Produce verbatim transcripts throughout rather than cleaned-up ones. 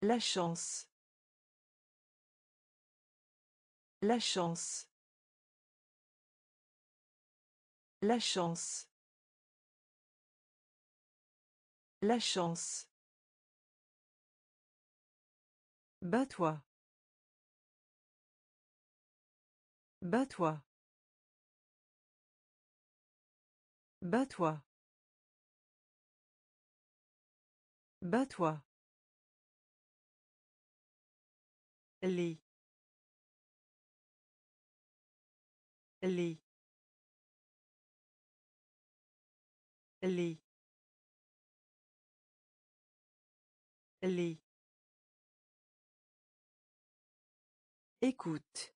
La chance. La chance. La chance. La chance. Bats-toi. Bats-toi. Bats-toi. Bats-toi. Lit. Lit. Lit. Lit. Écoute.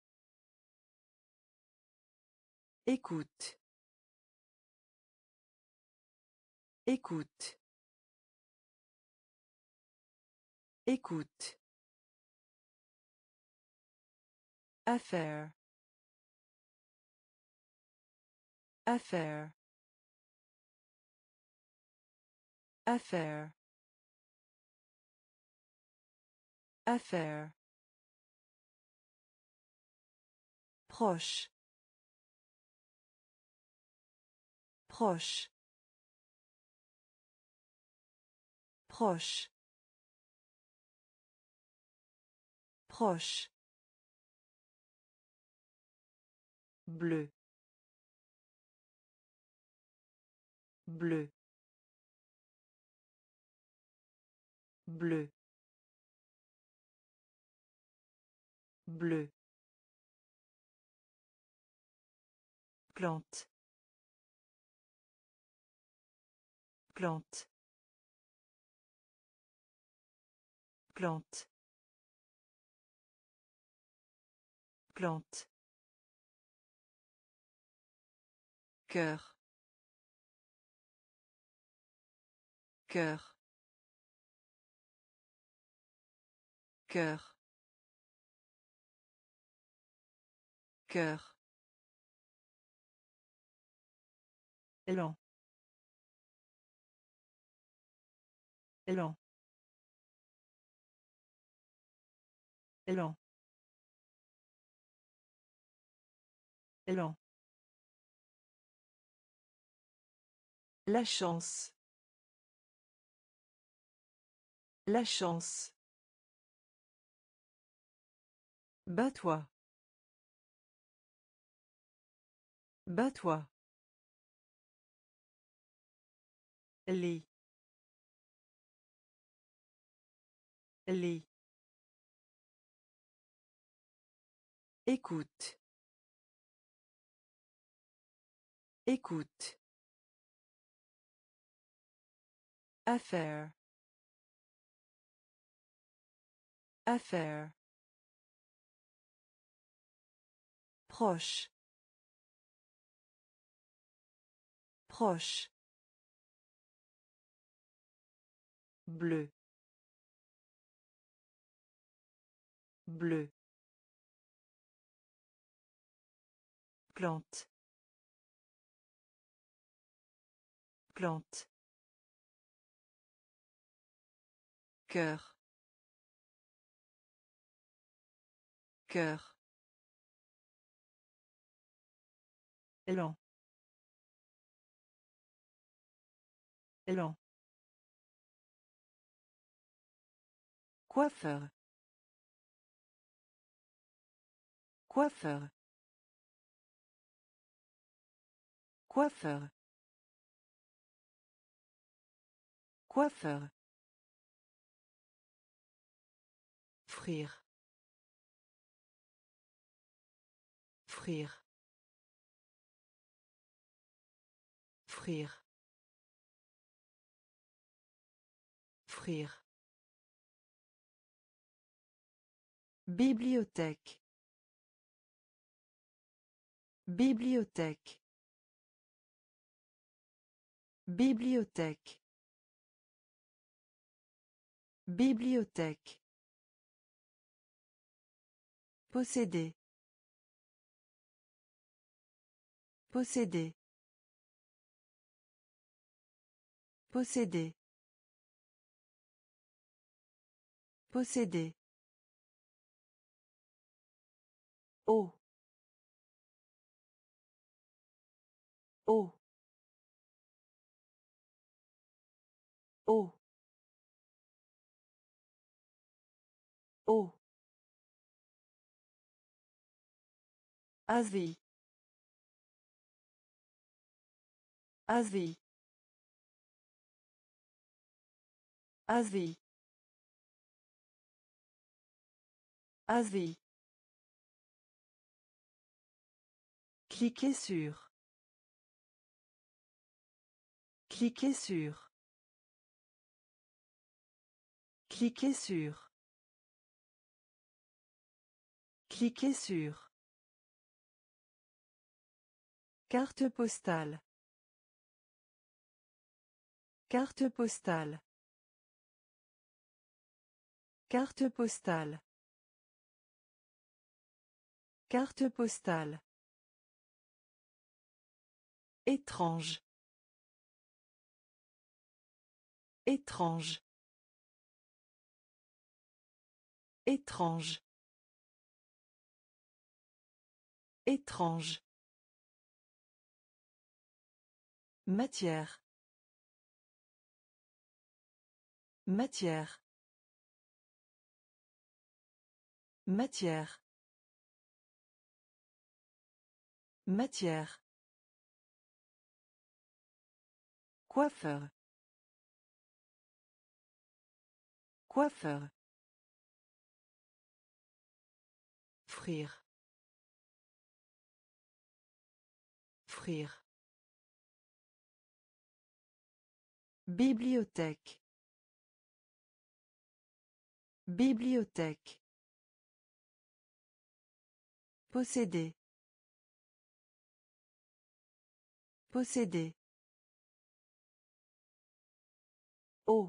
Écoute. Écoute. Écoute. Affaire. Affaire. Affaire. Affaire. Proche. Proche. Proche. Proche. Bleu. Bleu. Bleu. Bleu. Plante. Plante. Plante. Plante. Cœur. Cœur. Cœur. Cœur. Élan. Élan. Élan. Élan. La chance. La chance. Bats-toi. Bats-toi. Lit. Lit. Écoute. Écoute. Affaire. Affaire. Proche. Proche. Bleu. Bleu. Plante. Plante. Cœur. Cœur. Élan. Élan. Coiffeur. Coiffeur. Coiffeur. Coiffeur. Frire. Frire. Frire. Frire. Bibliothèque. Bibliothèque. Bibliothèque. Bibliothèque. Posséder. Posséder. Posséder. Posséder. Eau. Eau. Eau. Eau. Asie. Asie. Asie. Asie. Cliquez sur. Cliquez sur. Cliquez sur. Cliquez sur. Carte postale. Carte postale. Carte postale. Carte postale. Étrange. Étrange. Étrange. Étrange. Matière. Matière. Matière. Matière. Coiffeur. Coiffeur. Frire. Frire. Bibliothèque. Bibliothèque. Posséder. Posséder. Eau.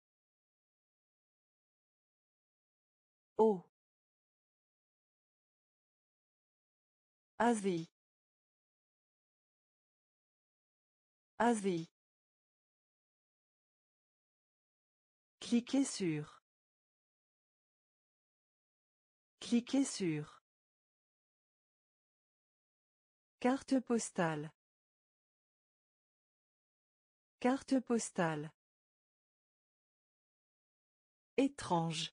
Eau. Asie. Asie. Cliquez sur. Cliquez sur. Carte postale. Carte postale. Étrange.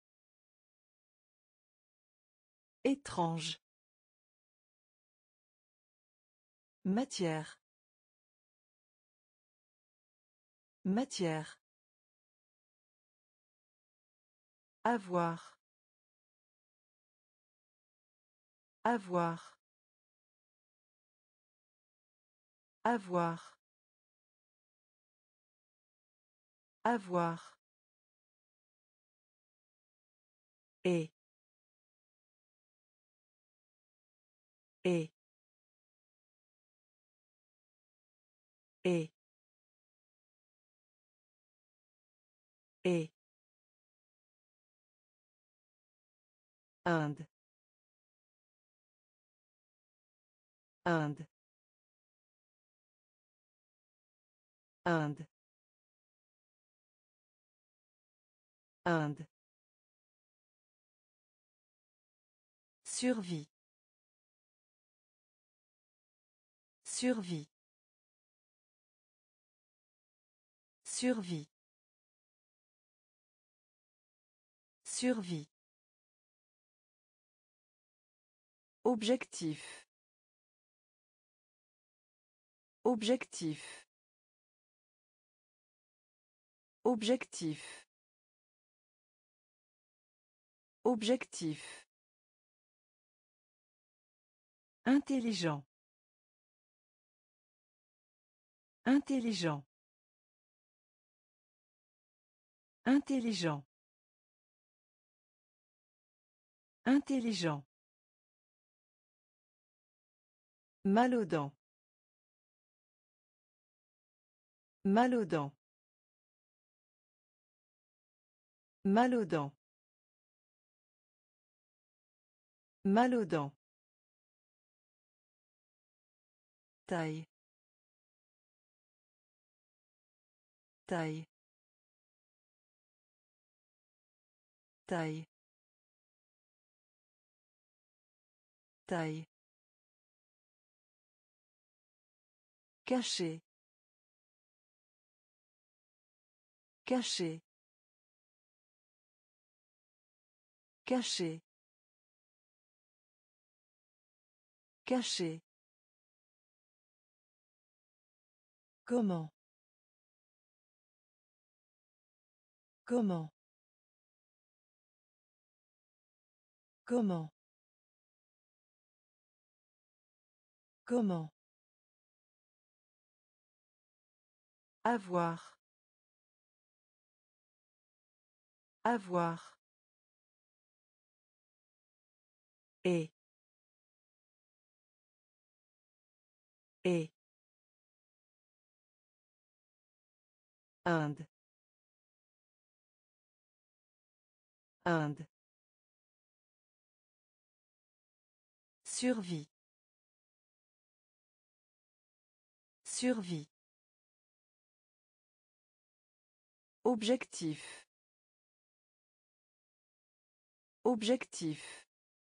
Étrange. Matière. Matière. Avoir. Avoir. Avoir. Avoir. Et. Et. Et. Et. Inde. Inde. Inde. Inde. Survie. Survie. Survie. Survie. Objectif. Objectif. Objectif. Objectif. Intelligent. Intelligent. Intelligent. Intelligent. Malaudant. Malaudant. Malaudant. Malaudant. Taille. Taille. taille, taille, caché, caché, caché, caché. Comment? Comment? Comment? Comment? Avoir. Avoir. Et. Et. Inde. Inde. Survie. Survie. Objectif. Objectif.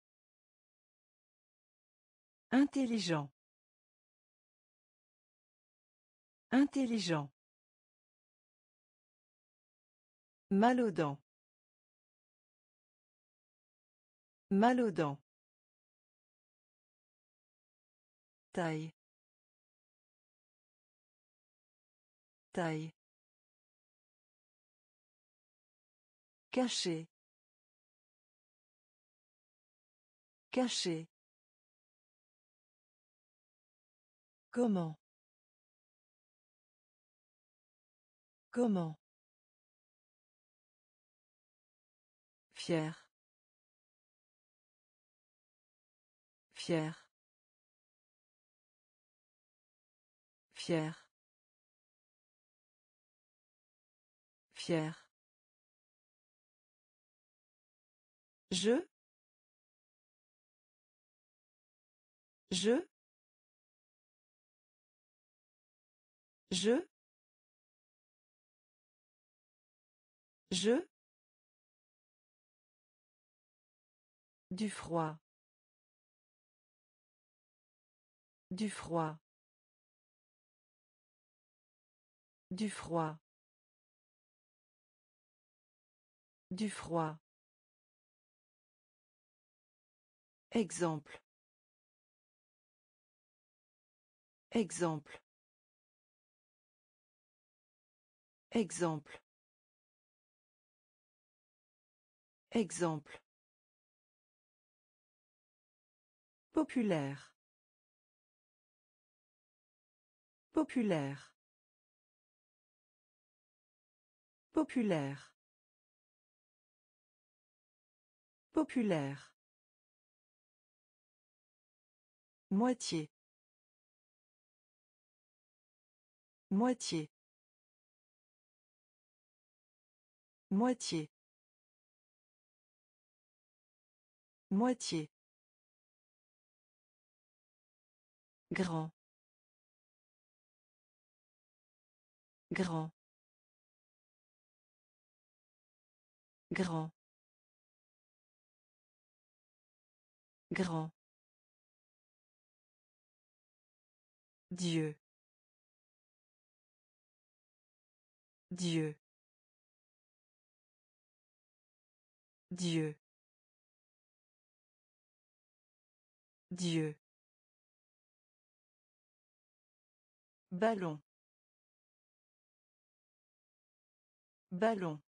Intelligent. Intelligent. Malaudant. Malaudant. Taille. Taille. Caché. Caché. Comment? Comment? Fier. Fier. Fier. Fier. Je. Je. Je. Je. Du froid. Du froid. Du froid. Du froid. Exemple. Exemple. Exemple. Exemple. Populaire. Populaire. Populaire. Populaire. Moitié. Moitié. Moitié. Moitié. Grand. Grand. Grand. Grand. Dieu. Dieu. Dieu. Dieu. Ballon. Ballon.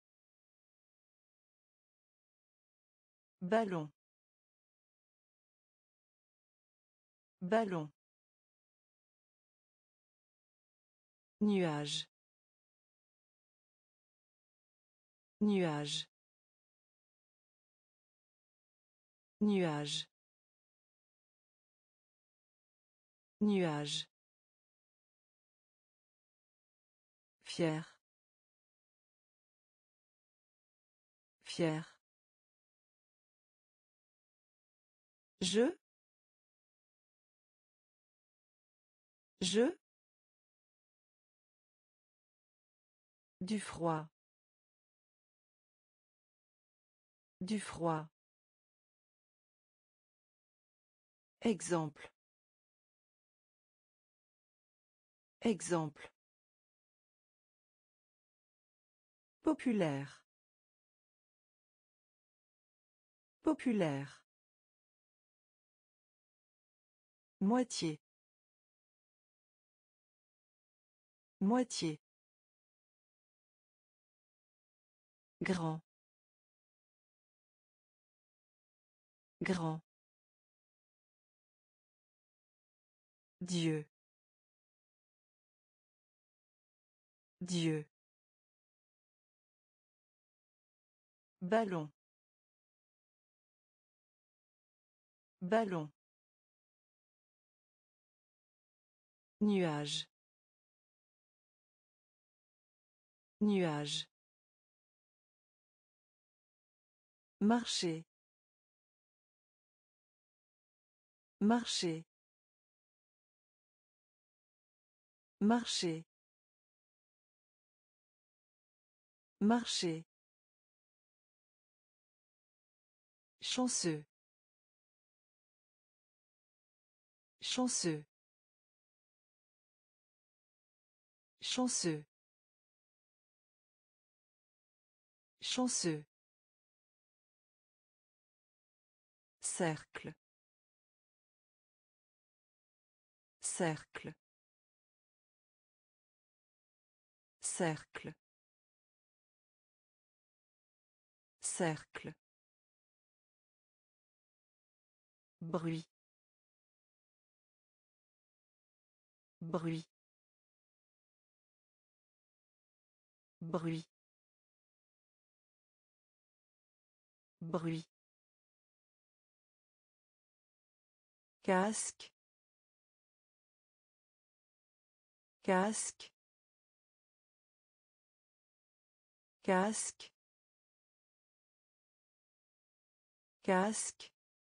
Ballon. Ballon. Nuage. Nuage. Nuage. Nuage. Fier. Fier. Je. Je. Du froid. Du froid. Exemple. Exemple. Populaire. Populaire. Moitié. Moitié. Grand. Grand. Dieu. Dieu. Ballon. Ballon. Nuage. Nuage. Marcher. Marcher. Marcher. Marcher. Chanceux. Chanceux. Chanceux. Chanceux. Cercle. Cercle. Cercle. Cercle. Bruit. Bruit. Bruit. Bruit. Casque. Casque. Casque. Casque.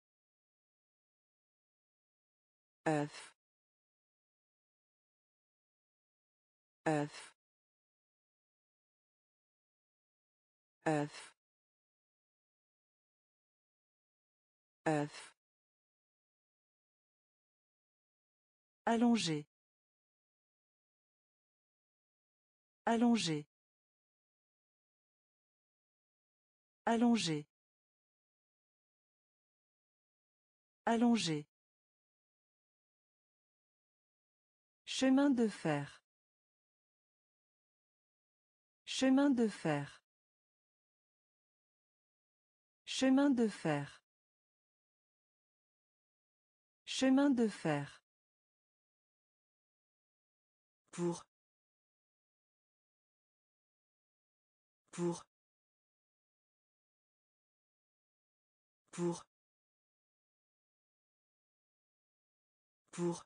œuf, œuf, œuf, œuf. Allongé. Allongé. Allongé. Allongé. Chemin de fer. Chemin de fer. Chemin de fer. Chemin de fer. Pour. Pour. Pour. Pour.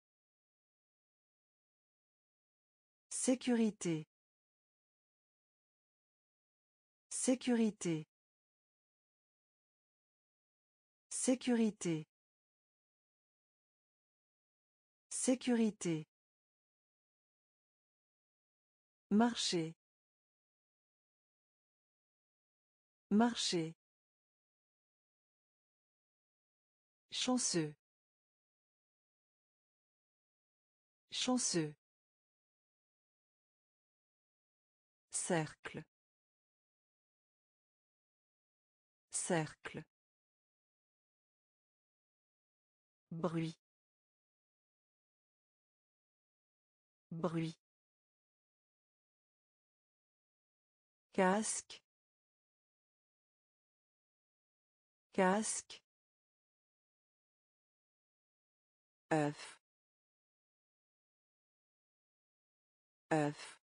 Sécurité. Sécurité. Sécurité. Sécurité. Marcher. Marcher. Chanceux. Chanceux. Cercle. Cercle. Bruit. Bruit. Casque. Casque. œuf, œuf.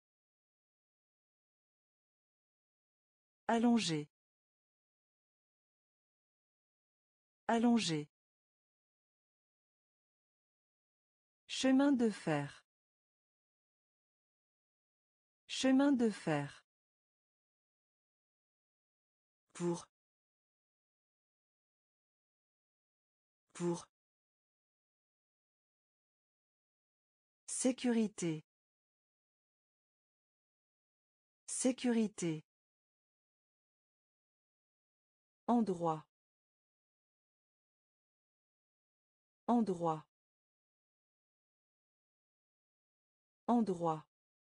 Allongé. Allongé. Chemin de fer. Chemin de fer. Pour. Pour. Sécurité. Sécurité. Endroit. Endroit. Endroit.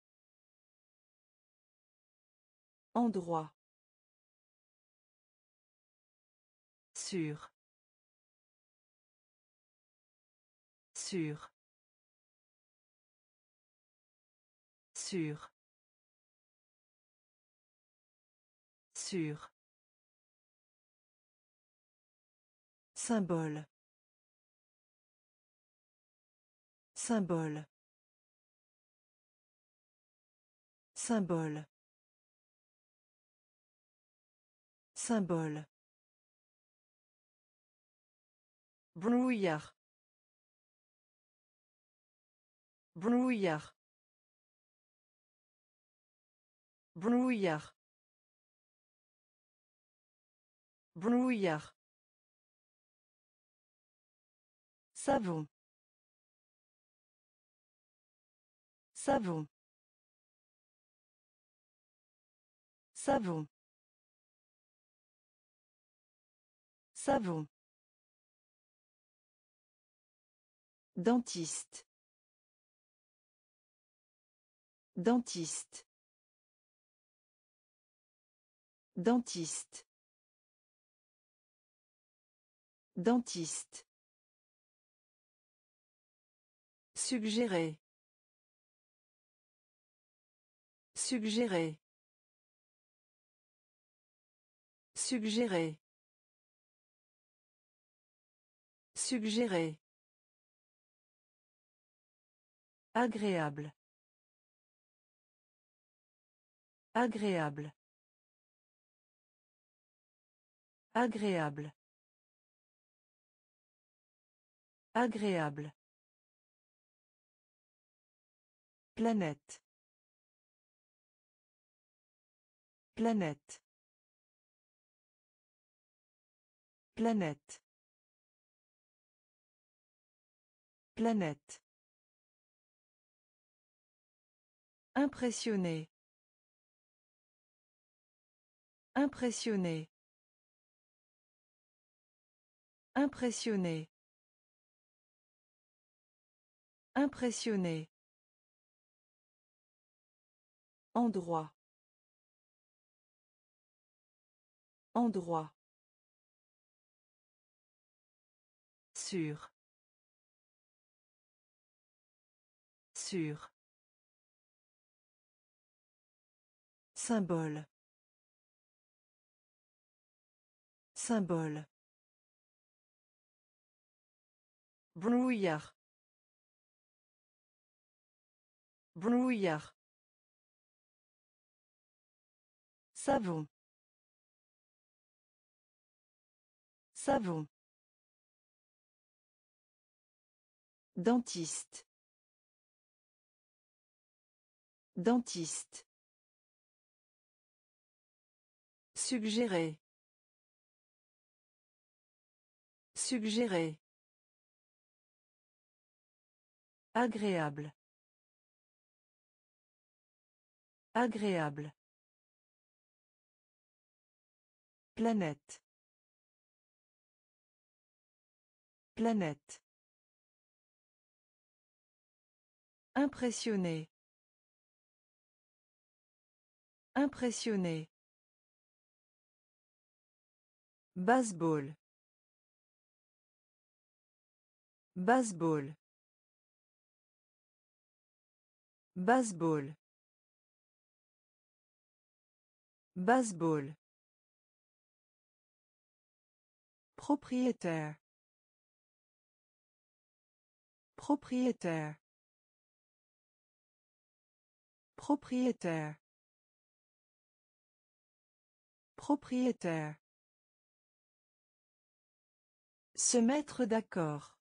Endroit. Sûr. Sûr. Sûr. Sûr. Symbole. Symbole. Symbole. Symbole. Brouillard. Brouillard. Brouillard. Brouillard. Savon. Savon. Savon. Savon. Dentiste. Dentiste. Dentiste. Dentiste. Suggérer. Suggérer. Suggérer. Suggérer. Agréable. Agréable. Agréable. Agréable. Planète. Planète. Planète. Planète. Impressionné. Impressionné. Impressionné. Impressionné. Endroit. Endroit. Sûr. Sûr. Symbole. Symbole. Brouillard. Brouillard. Savon. Savon. Dentiste. Dentiste. Suggérer. Suggérer. Agréable. Agréable. Planète. Planète. Impressionné. Impressionné. Baseball. Baseball. Baseball. Baseball. Propriétaire. Propriétaire. Propriétaire. Propriétaire. Se mettre d'accord.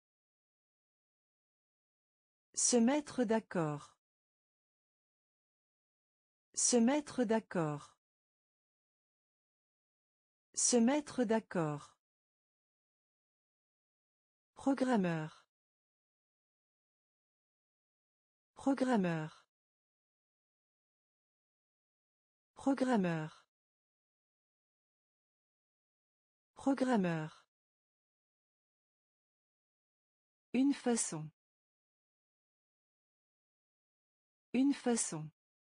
Se mettre d'accord. Se mettre d'accord. Se mettre d'accord. Programmeur. Programmeur. Programmeur. Programmeur. Une façon. Une façon.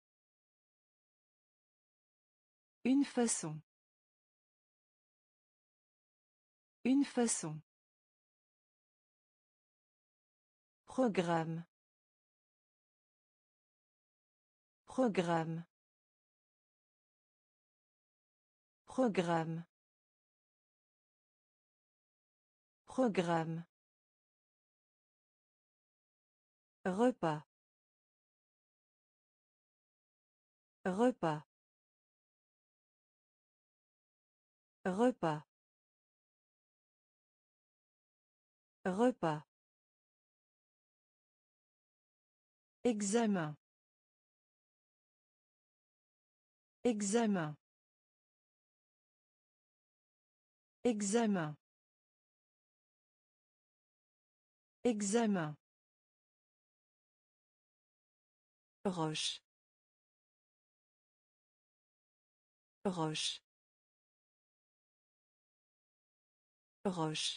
Une façon. Une façon. Programme. Programme. Programme. Programme. Repas. Repas. Repas. Repas. Examen. Examen. Examen. Examen. Roche. Roche. Roche.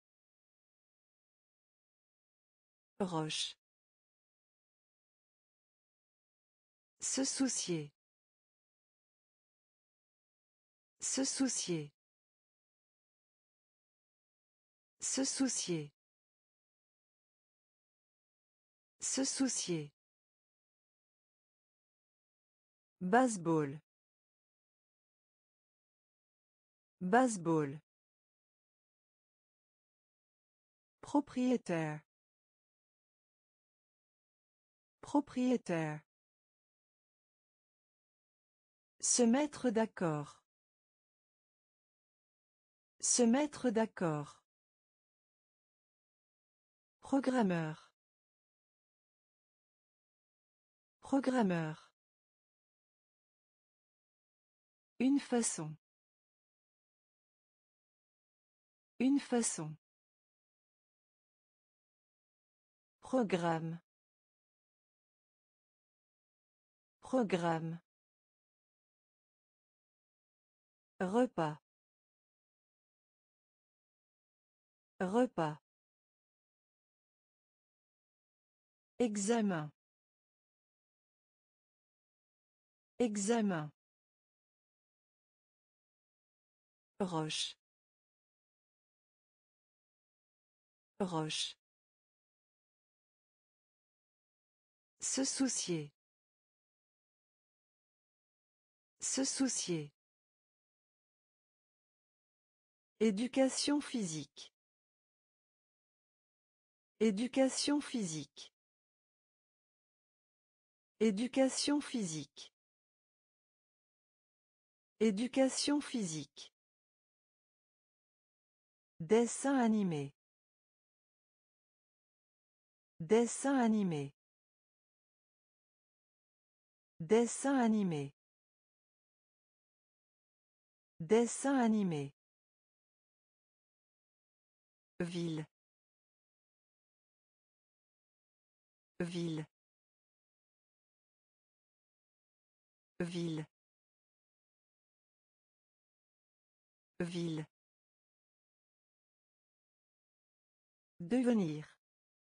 Roche. Se soucier. Se soucier. Se soucier. Se soucier. Baseball. Baseball. Propriétaire. Propriétaire. Se mettre d'accord. Se mettre d'accord. Programmeur. Programmeur. Une façon. Une façon. Programme. Programme. Repas. Repas. Examen. Examen. Roche. Roche. Se soucier. Se soucier. Éducation physique. Éducation physique. Éducation physique. Éducation physique. Dessin animé. Dessin animé. Dessin animé. Dessin animé. Ville. Ville. Ville. Ville. Devenir.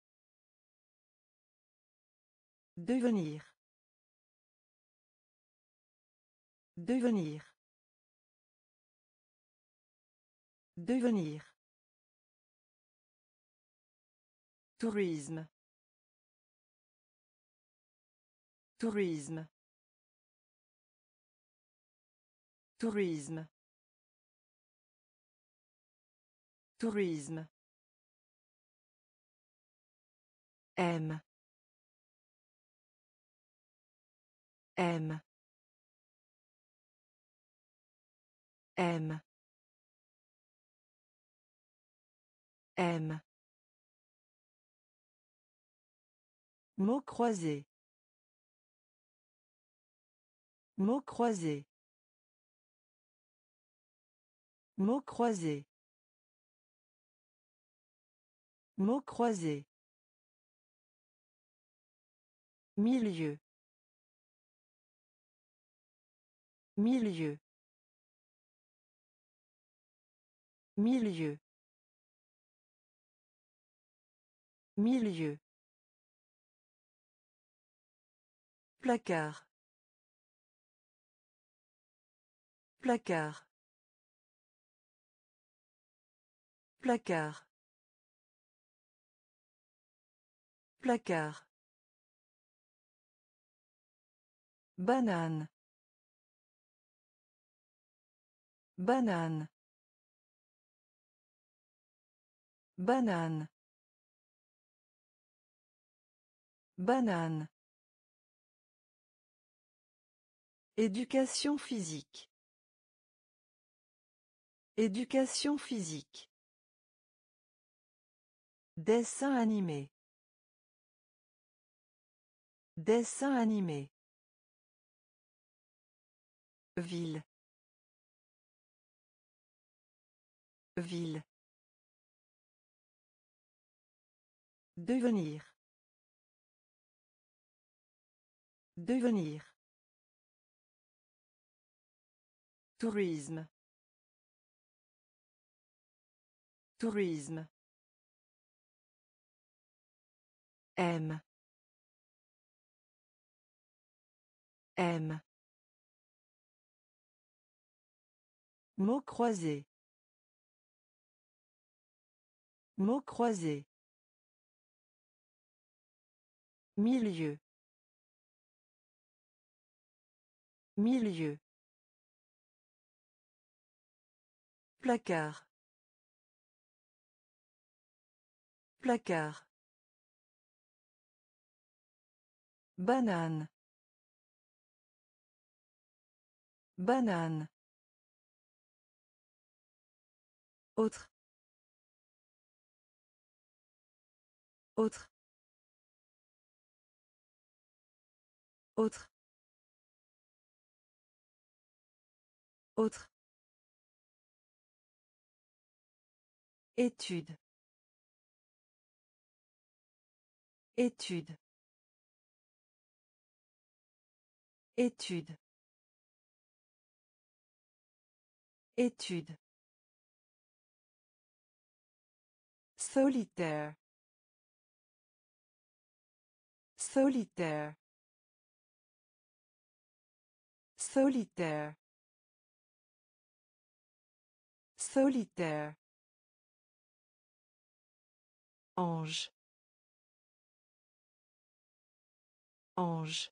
Devenir. Devenir. Devenir. Tourisme. Tourisme. Tourisme. Tourisme. M. M. M. M. Mots croisés. Mots croisés. Mots croisés. Mots croisés. Milieu. Milieu. Milieu. Milieu. Placard. Placard. Placard. Placard. Banane. Banane. Banane. Banane. Éducation physique. Éducation physique. Dessin animé. Dessin animé. Ville. Ville. Devenir. Devenir. Tourisme. Tourisme. M. M. Mots croisés. Mots croisés. Milieu. Milieu. Placard. Placard. Banane. Banane. Autre. Autre. Autre. Autre. Étude. Étude. Étude. Étude. Solitaire. Solitaire. Solitaire. Solitaire. Ange. Ange.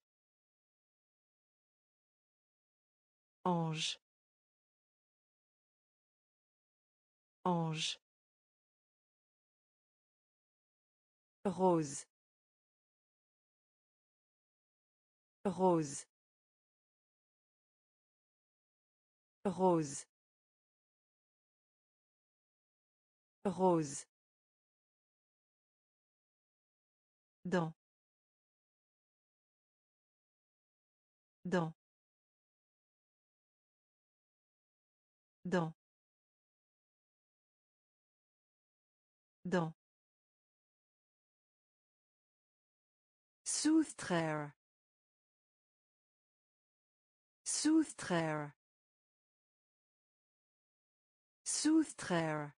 Ange. Ange. Rose. Rose. Rose. Rose. Dans. Dans. Dans. Dans. Soustraire. Soustraire. Soustraire.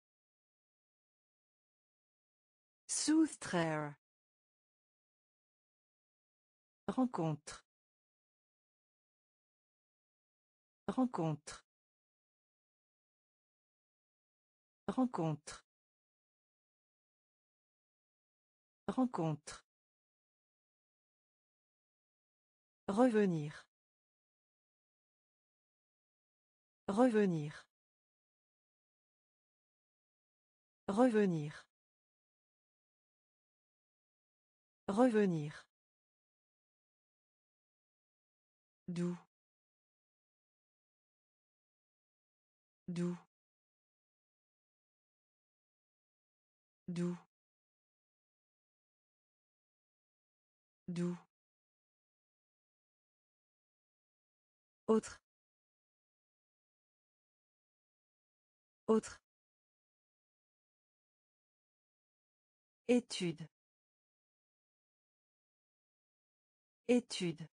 Soustraire. Rencontre. Rencontre. Rencontre. Rencontre. Revenir. Revenir. Revenir. Revenir. Doux. Doux. Doux. Doux. Autre. Autre. Étude. Étude.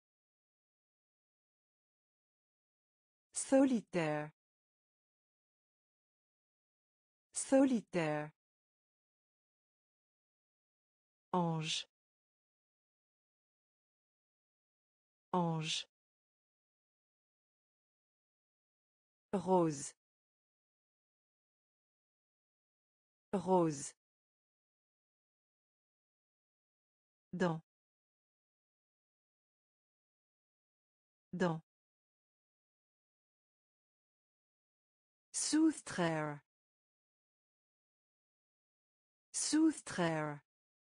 Solitaire. Solitaire. Ange. Ange. Rose. Rose. Dans. Dans. Soustraire. Soustraire.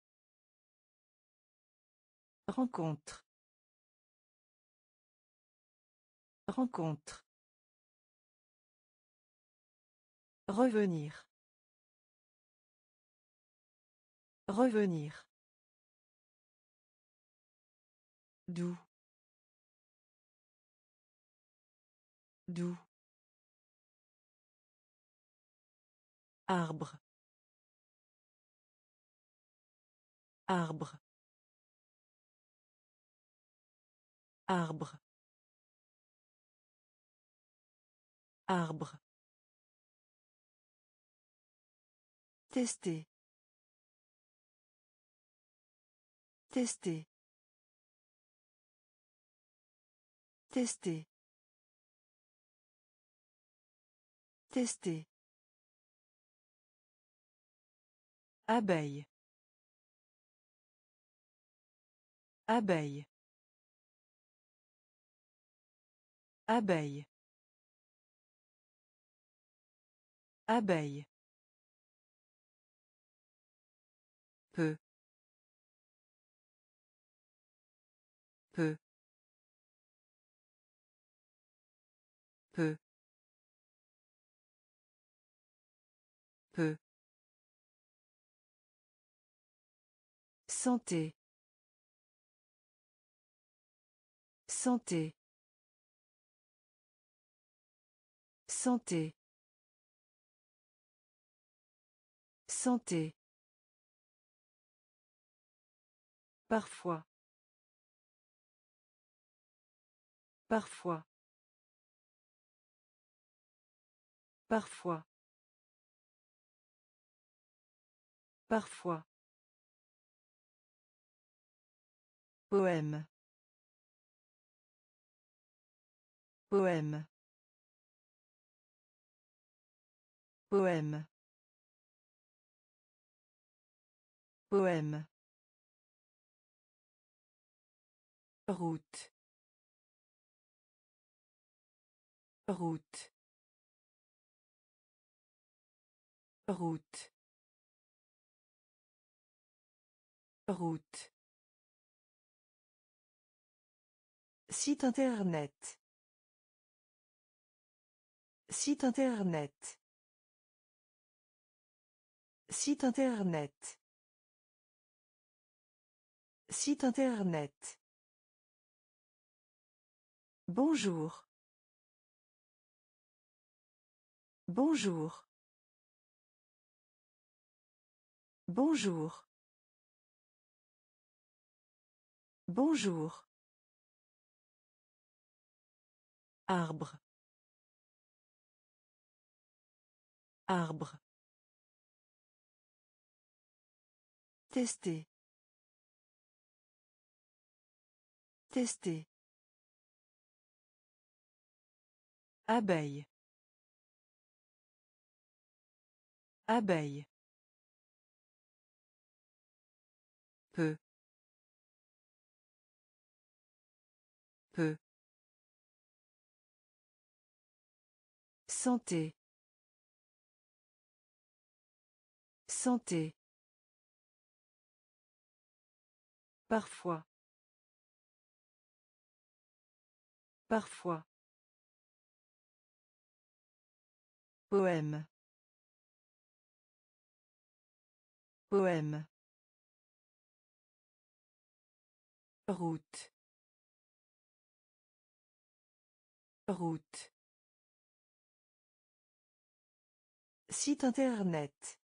Rencontre. Rencontre. Revenir. Revenir. Doux. Doux. Arbre. Arbre. Arbre. Arbre. Tester. Tester. Tester. Tester. Abeille. Abeille. Abeille. Abeille. Peu. Peu. Peu. Peu. Santé. Santé. Santé. Santé. Parfois. Parfois. Parfois. Parfois. Poème. Poème. Poème. Poème. Route. Route. Route. Route. Site internet. Site internet. Site internet. Site internet. Bonjour. Bonjour. Bonjour. Bonjour. Arbre. Arbre. Tester. Tester. Abeille. Abeille. Peu. Peu. Santé. Santé. Parfois. Parfois. Poème. Poème. Route. Route. Site internet.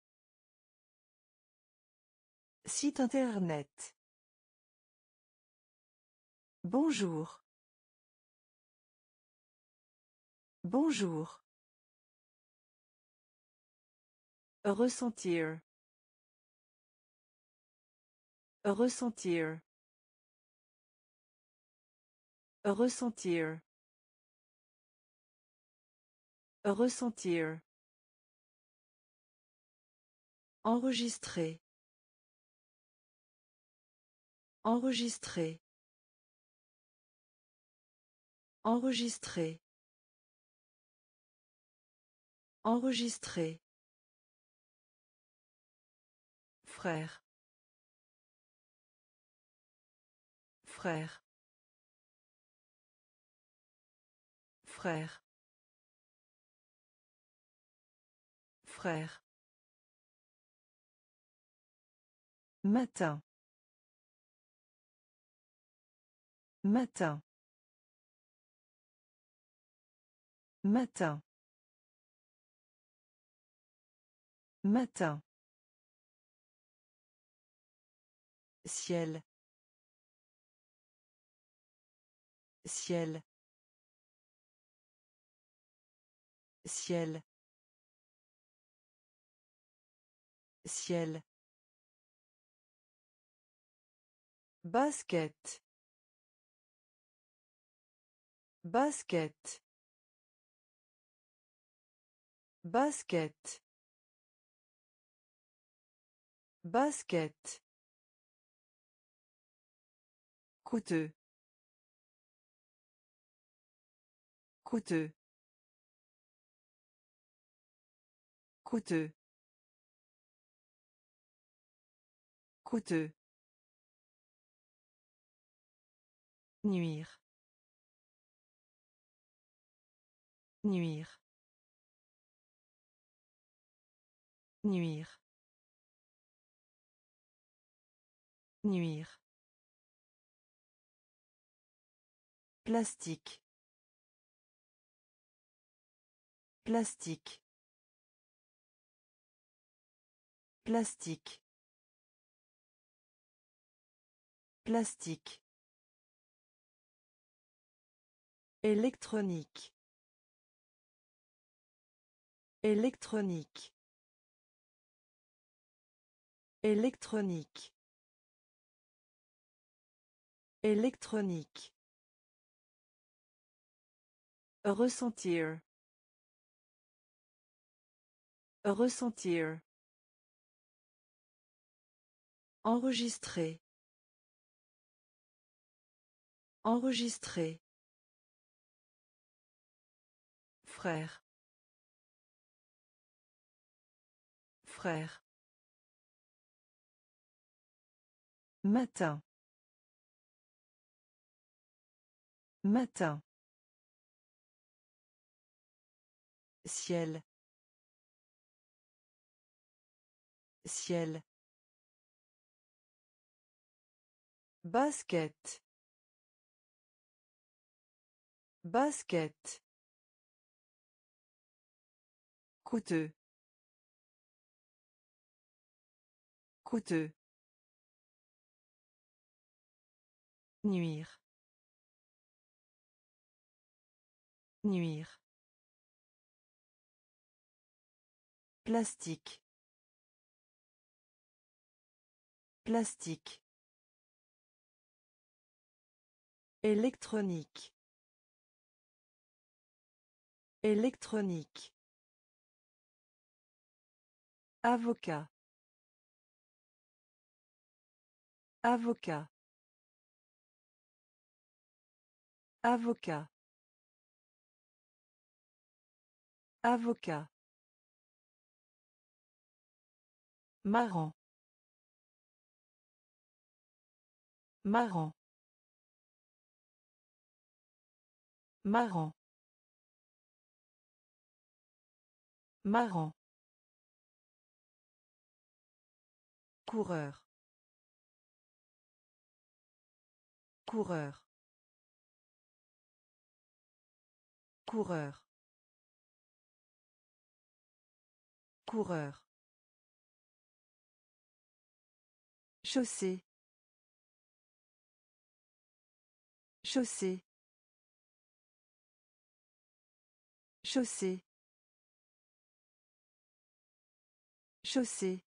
Site internet. Bonjour. Bonjour. Ressentir. Ressentir. Ressentir. Ressentir. Enregistrer. Enregistrer. Enregistrer. Enregistrer. Frère. Frère. Frère. Frère. Matin. Matin. Matin. Matin. Ciel. Ciel. Ciel. Ciel. Basket. Basket. Basket. Basket. Coûteux. Coûteux. Coûteux. Coûteux. Nuire. Nuire. Nuire. Nuire. Plastique. Plastique. Plastique. Plastique. Électronique. Électronique. Électronique. Électronique. Ressentir. Ressentir. Enregistrer. Enregistrer. Frère. Frère. Matin. Matin. Ciel. Ciel. Basket. Basket. Coûteux. Coûteux. Nuire. Nuire. Plastique. Plastique. Électronique. Électronique. Avocat. Avocat. Avocat. Avocat. Marrant. Marrant. Marrant. Marrant. Coureur. Coureur. Coureur. Coureur. Chaussée. Chaussée. Chaussée. Chaussée.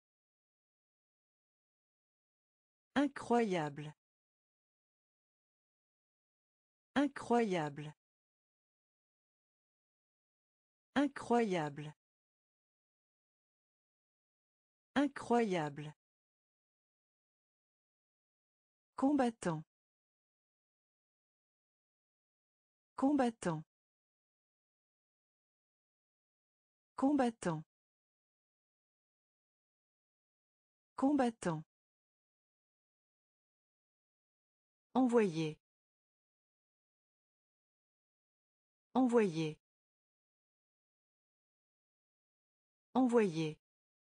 Incroyable. Incroyable. Incroyable. Incroyable. Combattant. Combattant. Combattant. Combattant. Envoyer. Envoyer. Envoyer.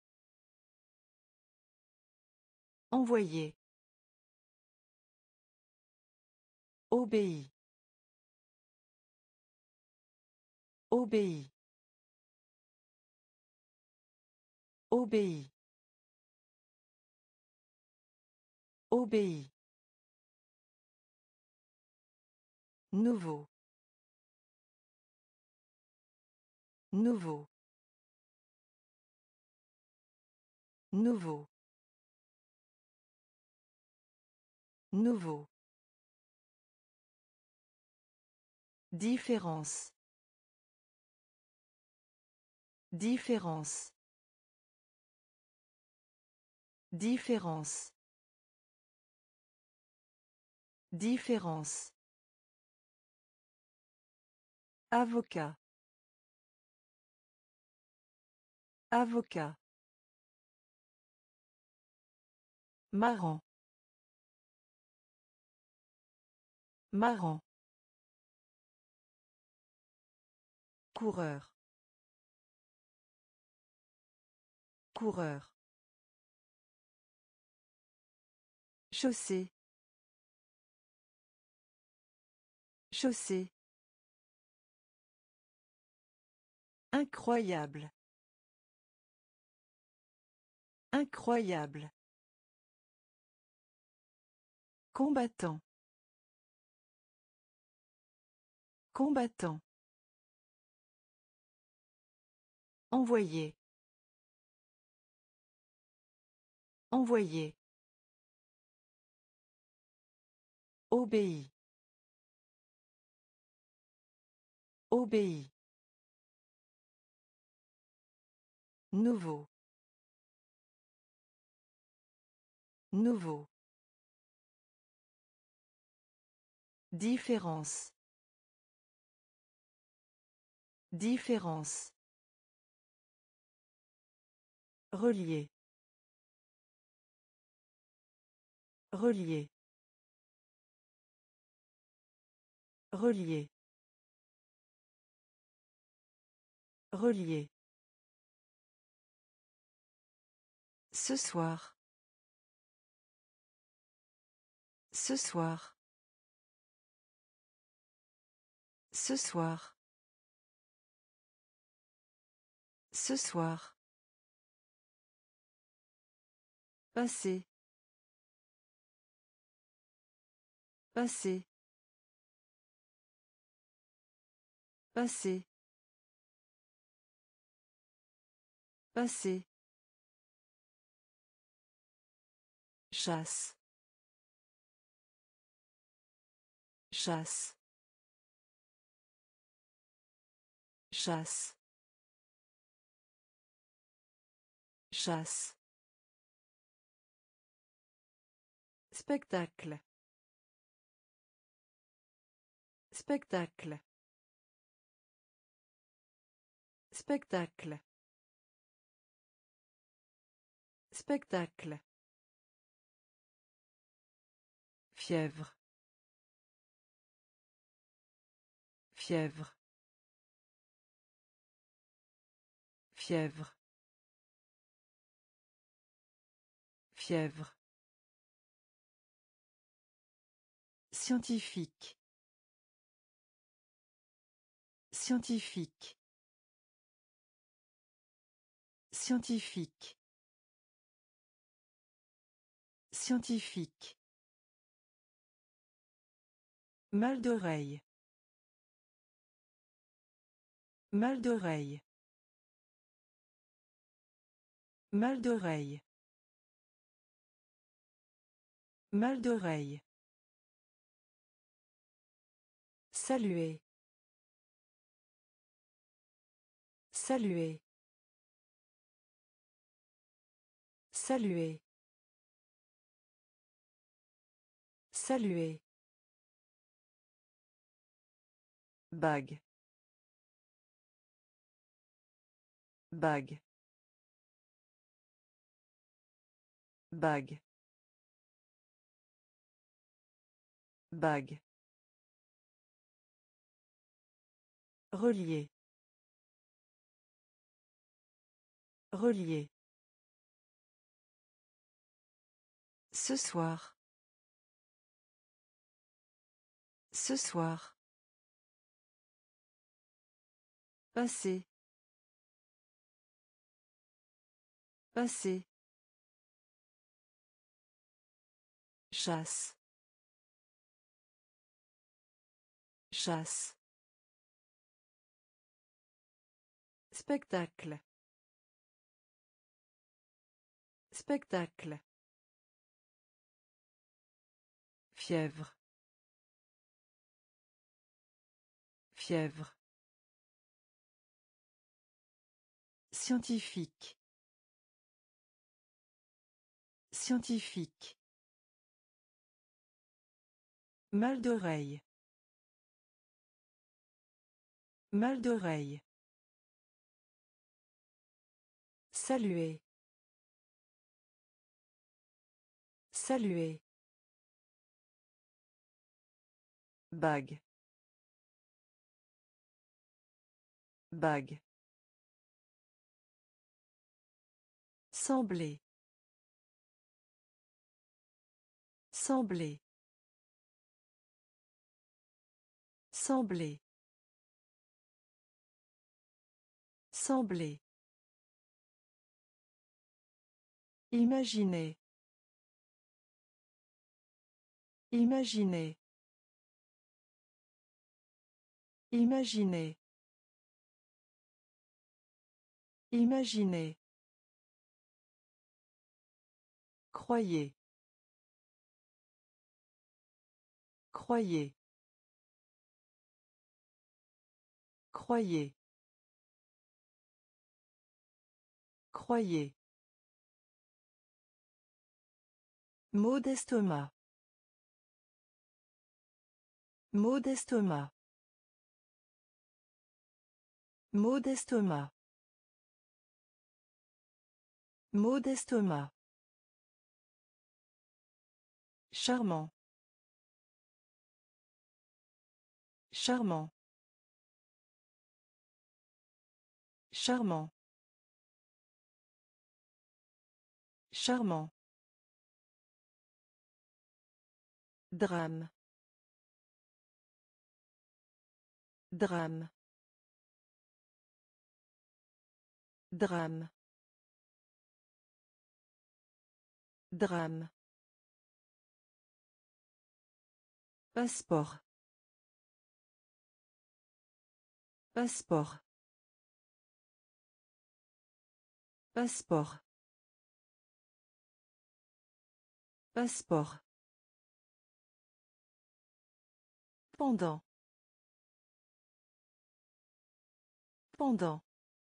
Envoyer. Obéit. Obéit. Obéit. Obéit. Nouveau. Nouveau. Nouveau. Nouveau. Différence. Différence. Différence. Différence. Avocat. Avocat. Marrant. Marrant. Coureur. Coureur. Chaussée. Chaussée. Incroyable. Incroyable. Combattant. Combattant. Envoyer. Envoyer. Obéit. Obéit. Nouveau. Nouveau. Différence. Différence. Relier. Relier. Relier. Relier. Ce soir. Ce soir. Ce soir. Ce soir. Passer. Passer. Passer. Passer. Chasse. Chasse. Chasse. Chasse. Spectacle. Spectacle. Spectacle. Spectacle. Fièvre. Fièvre. Fièvre. Fièvre. Scientifique. Scientifique. Scientifique. Scientifique. Mal d'oreille. Mal d'oreille. Mal d'oreille. Mal d'oreille. Saluer. Saluer. Saluer. Saluer. Bague. Bague. Bague. Bague. Relier. Relier. Ce soir. Ce soir. Passer. Passer. Chasse. Chasse. Spectacle. Spectacle. Fièvre. Fièvre. Scientifique. Scientifique. Mal d'oreille. Mal d'oreille. Saluer. Saluer. Bague. Bague. Sembler. Sembler. Sembler. Sembler. Imaginer. Imaginer. Imaginer. Imaginer. Croyez. Croyez. Croyez. Croyez. Maux d'estomac. Maux d'estomac. Maux d'estomac. Maux d'estomac. Charmant. Charmant. Charmant. Charmant. Drame. Drame. Drame. Drame. Passeport. Passeport. Passeport. Passeport. Pendant. Pendant.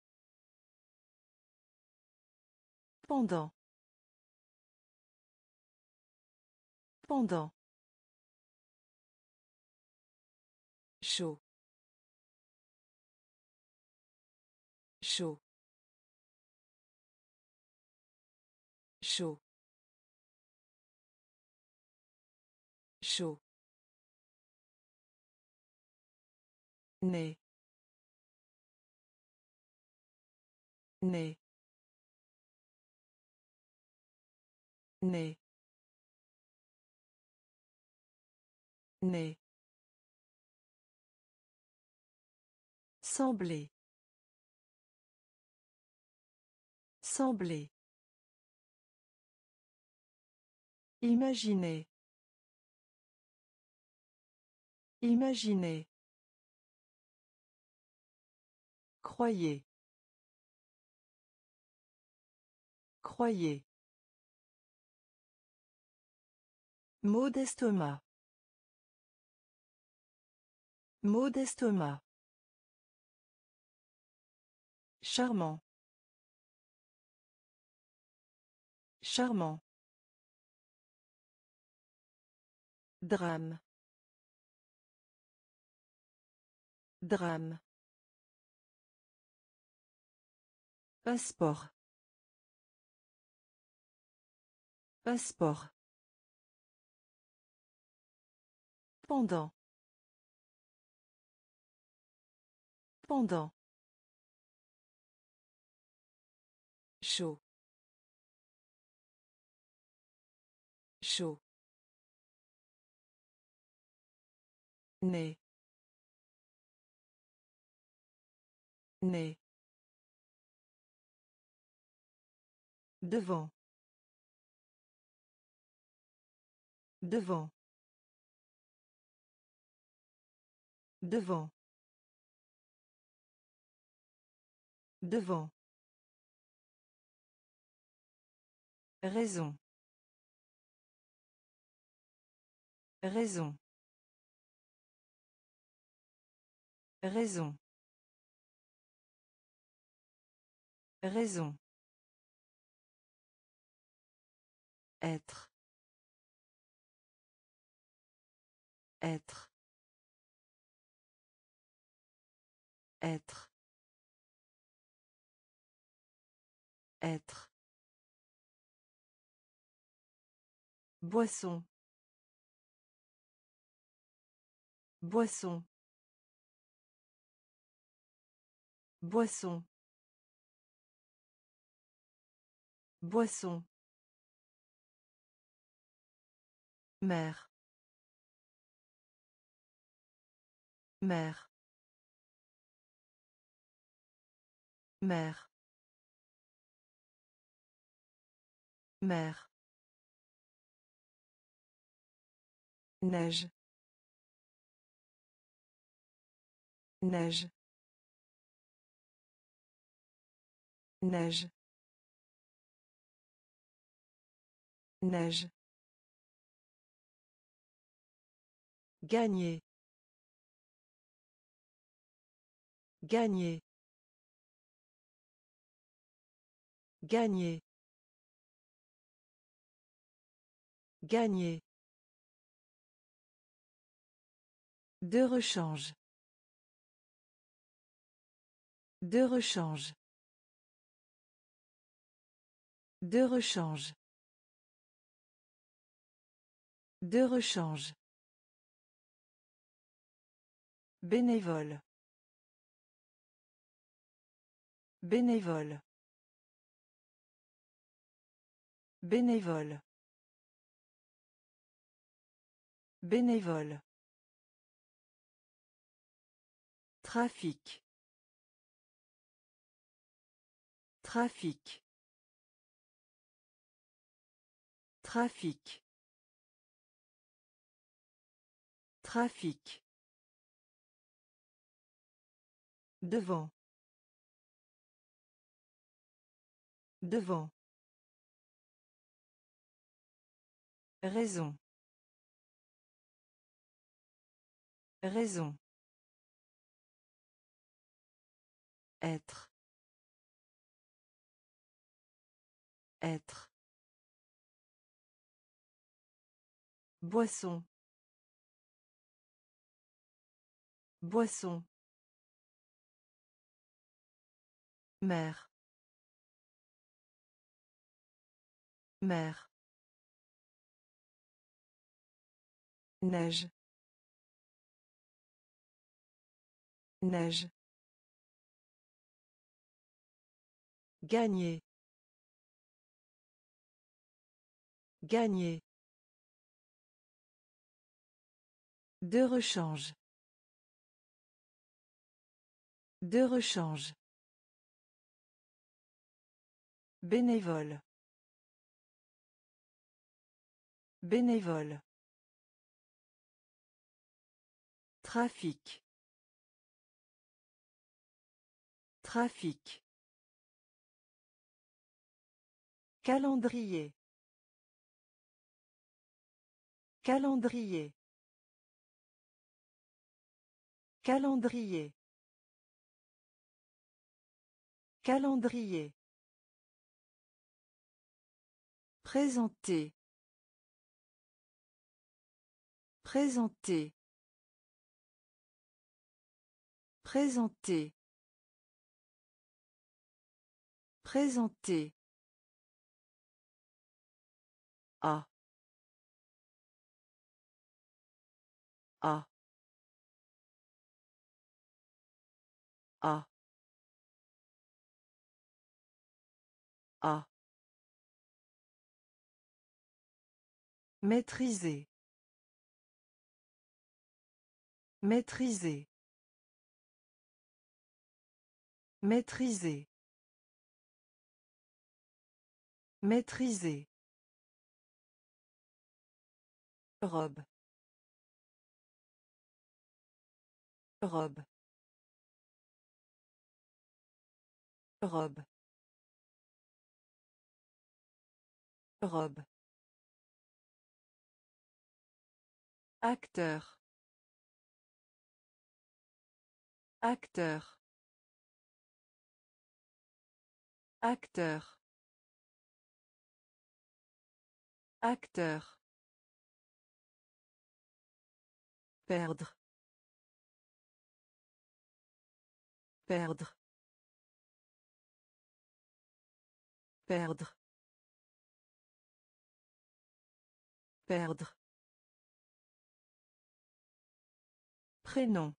Pendant. Pendant. Chaud. Chaud. Chaud. Chaud. Né. Né. Né. Né. Sembler. Sembler. Imaginer. Imaginer. Croyez. Croyez. Maux d'estomac. Maux d'estomac. Charmant. Charmant. Drame. Drame. Passeport. Passeport. Pendant. Pendant. Chaud. Chaud. Né. Né. Devant. Devant. Devant. Devant. Raison. Raison. Raison. Raison. Être. Être. Être. Être. Boisson. Boisson. Boisson. Boisson. Mère. Mère. Mère. Mère. Neige. Neige. Neige. Neige. Gagner. Gagner. Gagner. Gagner. De rechange. De rechange. De rechange. De rechange. Bénévole. Bénévole. Bénévole. Bénévole. Trafic. Trafic. Trafic. Trafic. Devant. Devant. Raison. Raison. Être. Être. Boisson. Boisson. Mère. Mère. Neige. Neige. Gagner. Gagner. De rechange. De rechange. Bénévole. Bénévole. Trafic. Trafic. Calendrier. Calendrier. Calendrier. Calendrier. Présenter. Présenter. Présenter. Présenter. A. A. A. A. Maîtriser. Maîtriser. Maîtriser. Maîtriser. Robe. Robe. Robe. Robe. Acteur. Acteur. Acteur. Acteur. Perdre. Perdre. Perdre. Perdre. Prénom.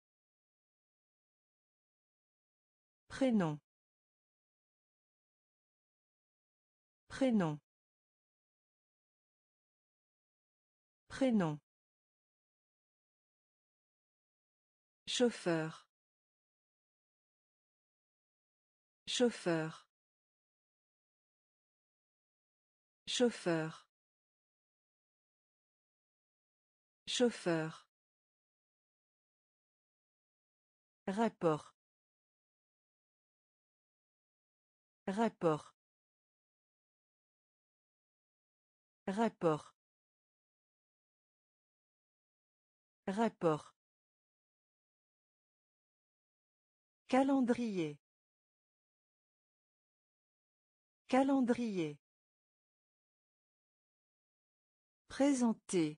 Prénom. Prénom. Prénom. Chauffeur. Chauffeur. Chauffeur. Chauffeur. Rapport. Rapport. Rapport. Rapport. Calendrier. Calendrier. Présenter.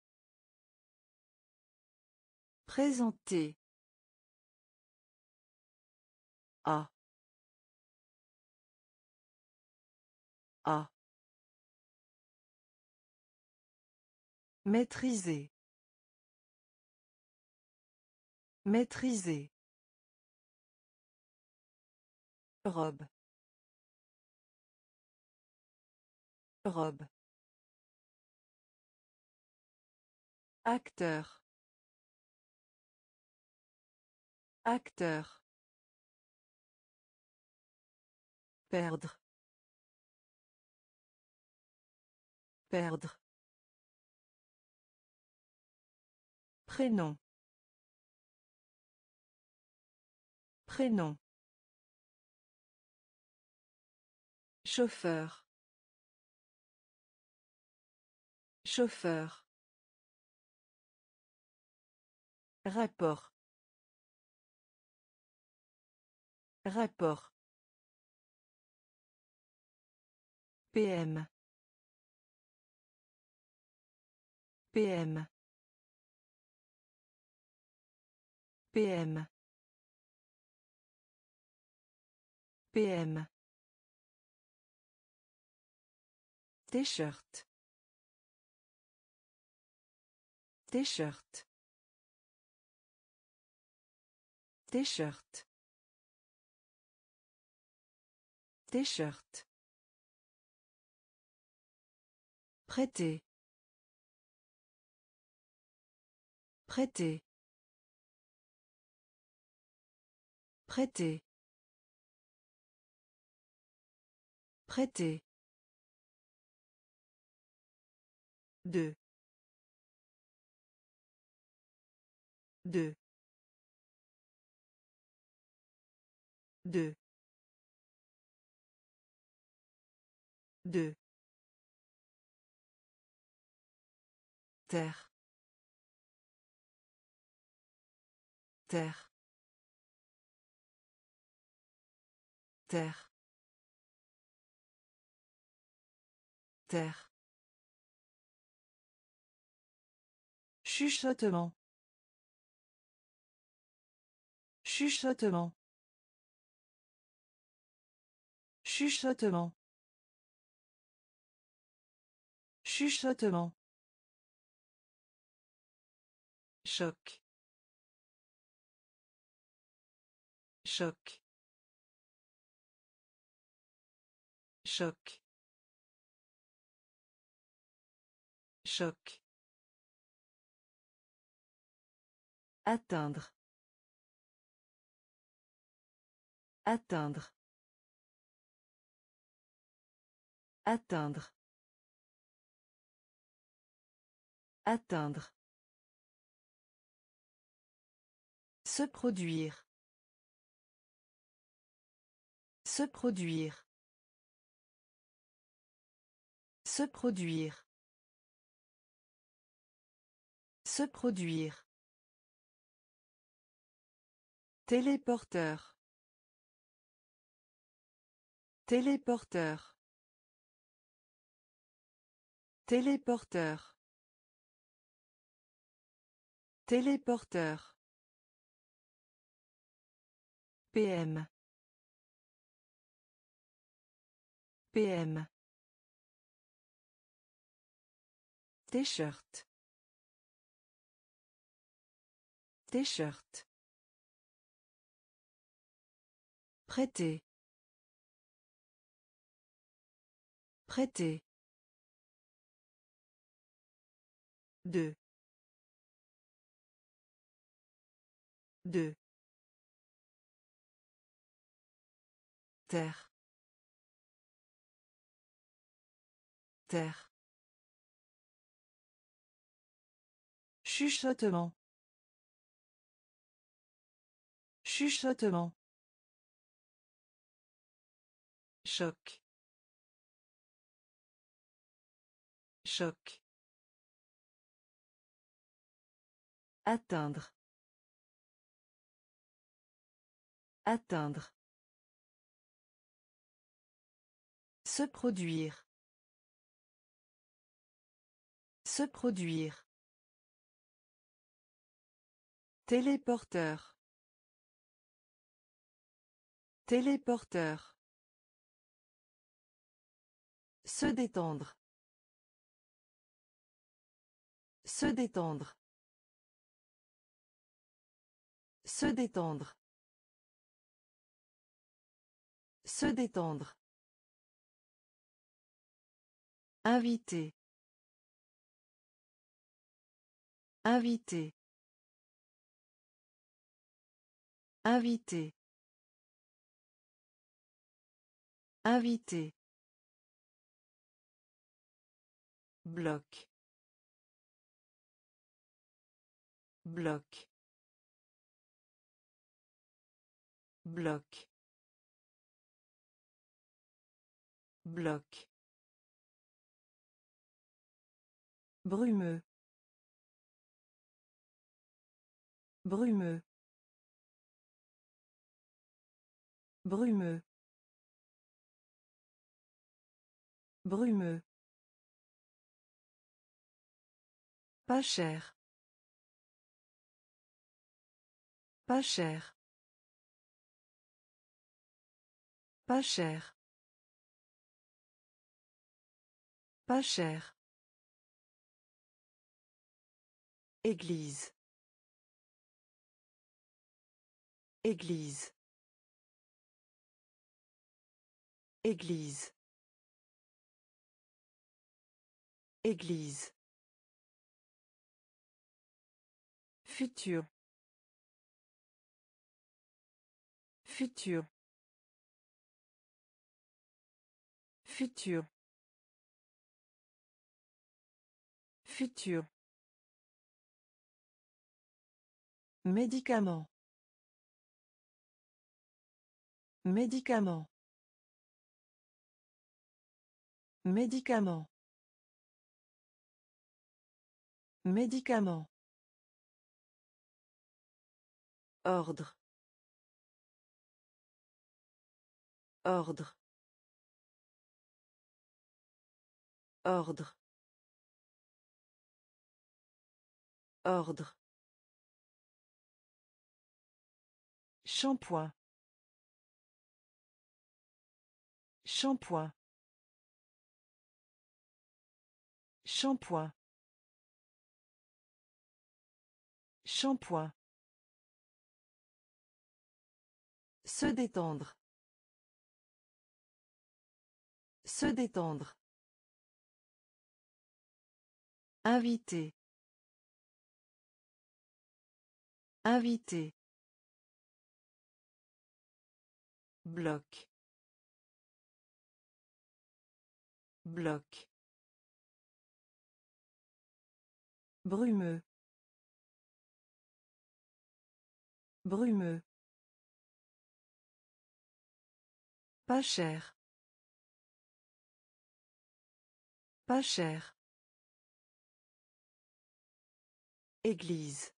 Présenter. A. A. Maîtriser. Maîtriser. Robe. Robe. Acteur. Acteur. Perdre. Perdre. Prénom. Prénom. Chauffeur. Chauffeur. Rapport. Rapport. P M. P M. P M. P M. T-shirt. T-shirt. T-shirt. T-shirt. Prêter. Prêter. Prêter. Prêter. Deux. Deux. Deux. Deux. Terre. Terre. Terre. Terre. Chuchotement. Chuchotement. Chuchotement. Chuchotement. Choc. Choc. Choc. Choc. Atteindre. Atteindre. Atteindre. Atteindre. Se produire. Se produire. Se produire. Se produire. Téléporteur. Téléporteur. Téléporteur. Téléporteur. P M. P M. T-shirt. T-shirt. Prêter. Prêter. Deux. Deux. Terre. Terre. Chuchotement. Chuchotement. Choc. Choc. Atteindre. Atteindre. Se produire. Se produire. Téléporteur. Téléporteur. Se détendre. Se détendre. Se détendre. Se détendre. Invité. Invité. Invité. Invité. Bloc. Bloc. Bloc. Bloc. Brumeux. Brumeux. Brumeux. Brumeux. Pas cher. Pas cher. Pas cher. Pas cher. Église. Église. Église. Église. Futur. Futur. Futur. Futur. Médicament. Médicament. Médicament. Médicament. Ordre. Ordre. Ordre. Ordre. Shampoing. Shampoing. Shampoing. Shampoing. Se détendre. Se détendre. Invité. Invité. Bloc. Bloc. Brumeux. Brumeux. Pas cher. Pas cher. Église.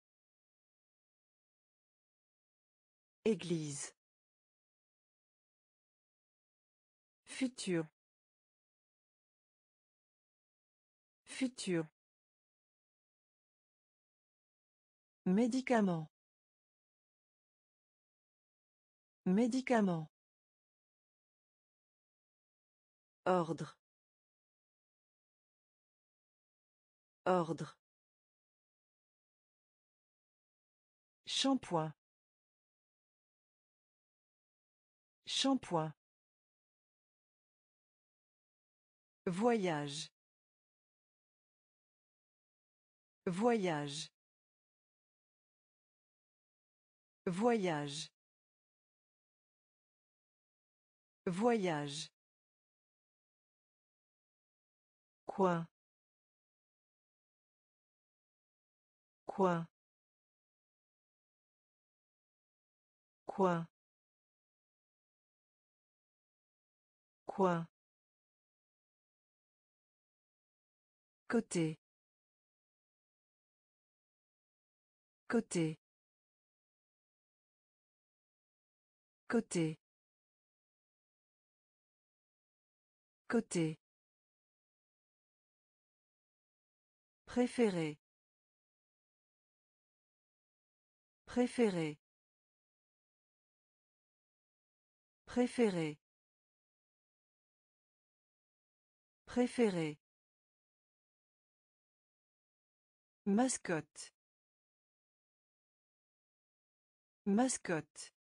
Église. Futur. Futur. Médicament. Médicament. Ordre. Ordre. Shampoing. Shampoing. Voyage. Voyage. Voyage. Voyage. Coin. Coin. Coin. Coin. Côté. Côté. Côté. Côté. Préféré. Préféré. Préféré. Préféré. Mascotte. Mascotte.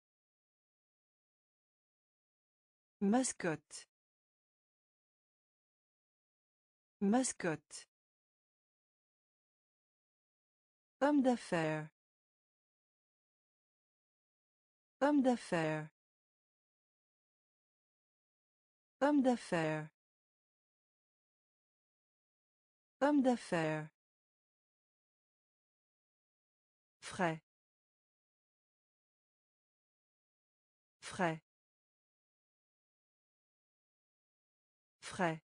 Mascotte. Mascotte. Homme d'affaires. Homme d'affaires. Homme d'affaires. Homme d'affaires. Frais. Frais. Frais.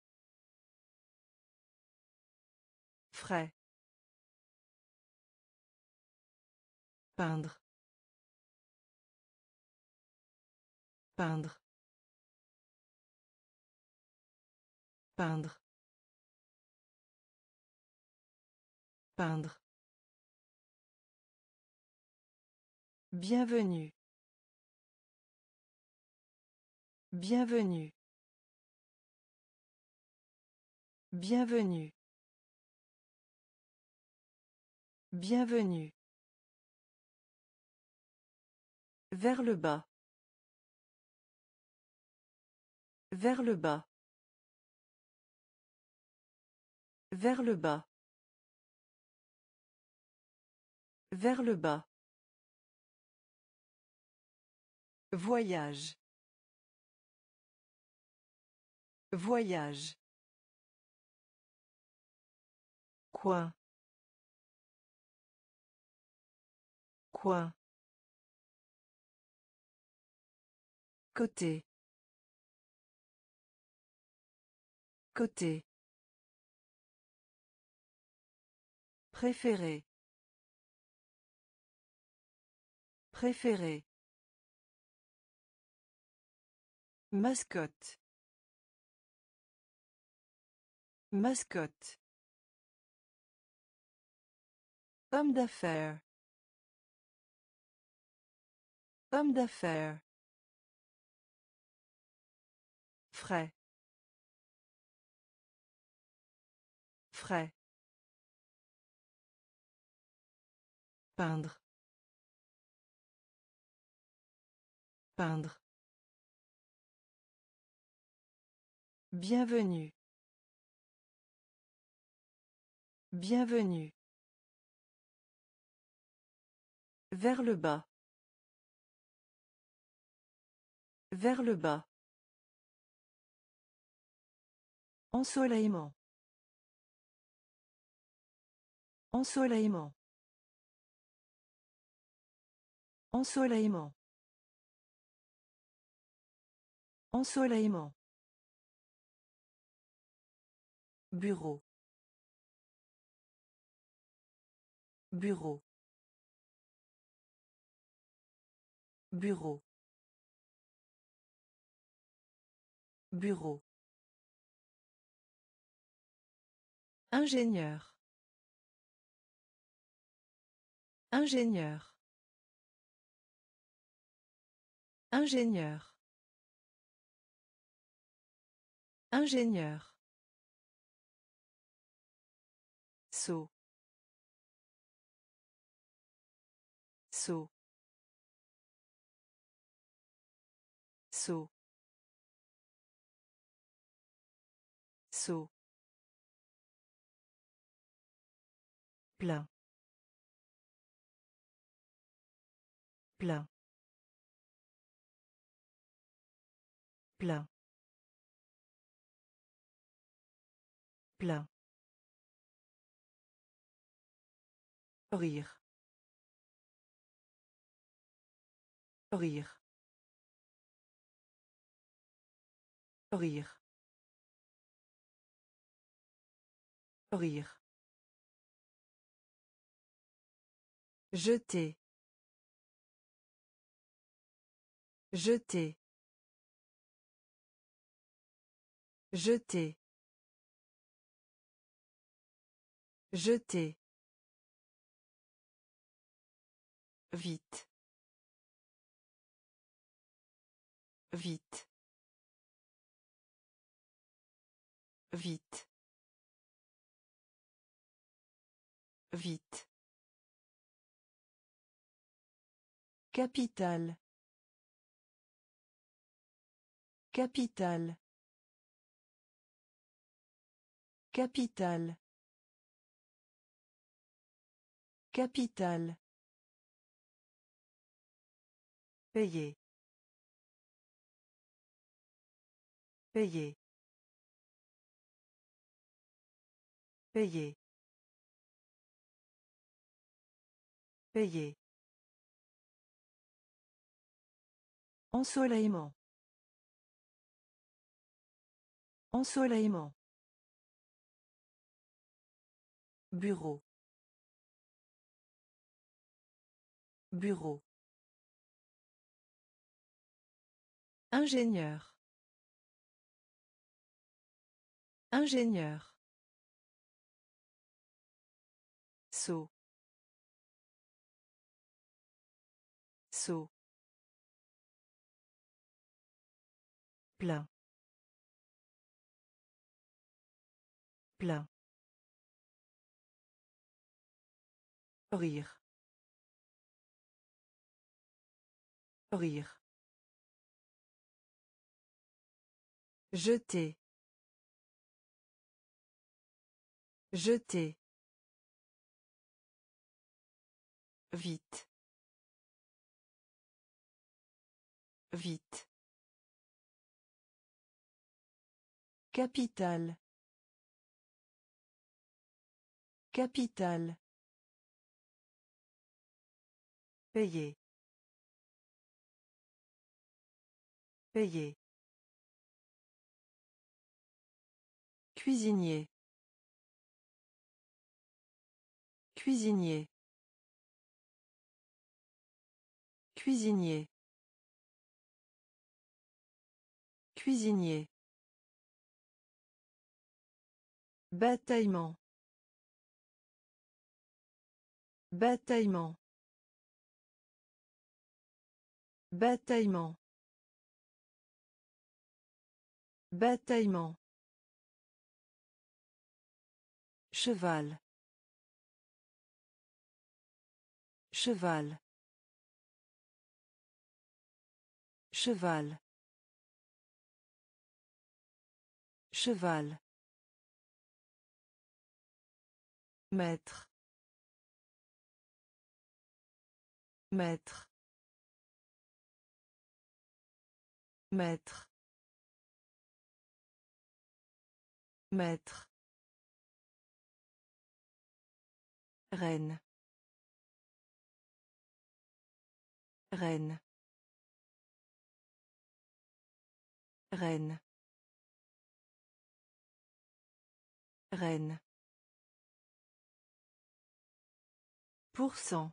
Frais. Peindre. Peindre. Peindre. Peindre. Bienvenue. Bienvenue. Bienvenue. Bienvenue. Vers le bas. Vers le bas. Vers le bas. Vers le bas. Voyage. Voyage. Coin. Coin. Côté. Côté. Préféré. Préféré. Mascotte. Mascotte. Homme d'affaires. Homme d'affaires. Frais. Frais. Peindre. Peindre. Bienvenue. Bienvenue. Vers le bas. Vers le bas. Ensoleillement. Ensoleillement. Ensoleillement. Ensoleillement. Bureau. Bureau. Bureau. Bureau. Ingénieur. Ingénieur. Ingénieur. Ingénieur. Saut. Saut. Saut. Saut. Plein. Plein. Plein. Plein. Rire. Rire. Rire. Rire. Jeter. Jeter. Jeter. Jeter. Vite. Vite. Vite. Vite. Capitale. Capitale. Capitale. Capitale. Payer. Payer. Payer. Payer. Ensoleillement. Ensoleillement. Bureau. Bureau. Ingénieur. Ingénieur. Saut. Saut. Plein. Plein. Rire. Rire. Jeter. Jeter. Vite. Vite. Capitale. Capitale. Payer. Payer. Cuisinier. Cuisinier. Cuisinier. Cuisinier. Bataillement. Bataillement. Bataillement. Bataillement. Cheval. Cheval. Cheval. Cheval. Maître. Maître. Maître. Maître. Reine. Reine. Reine. Reine. Pour cent.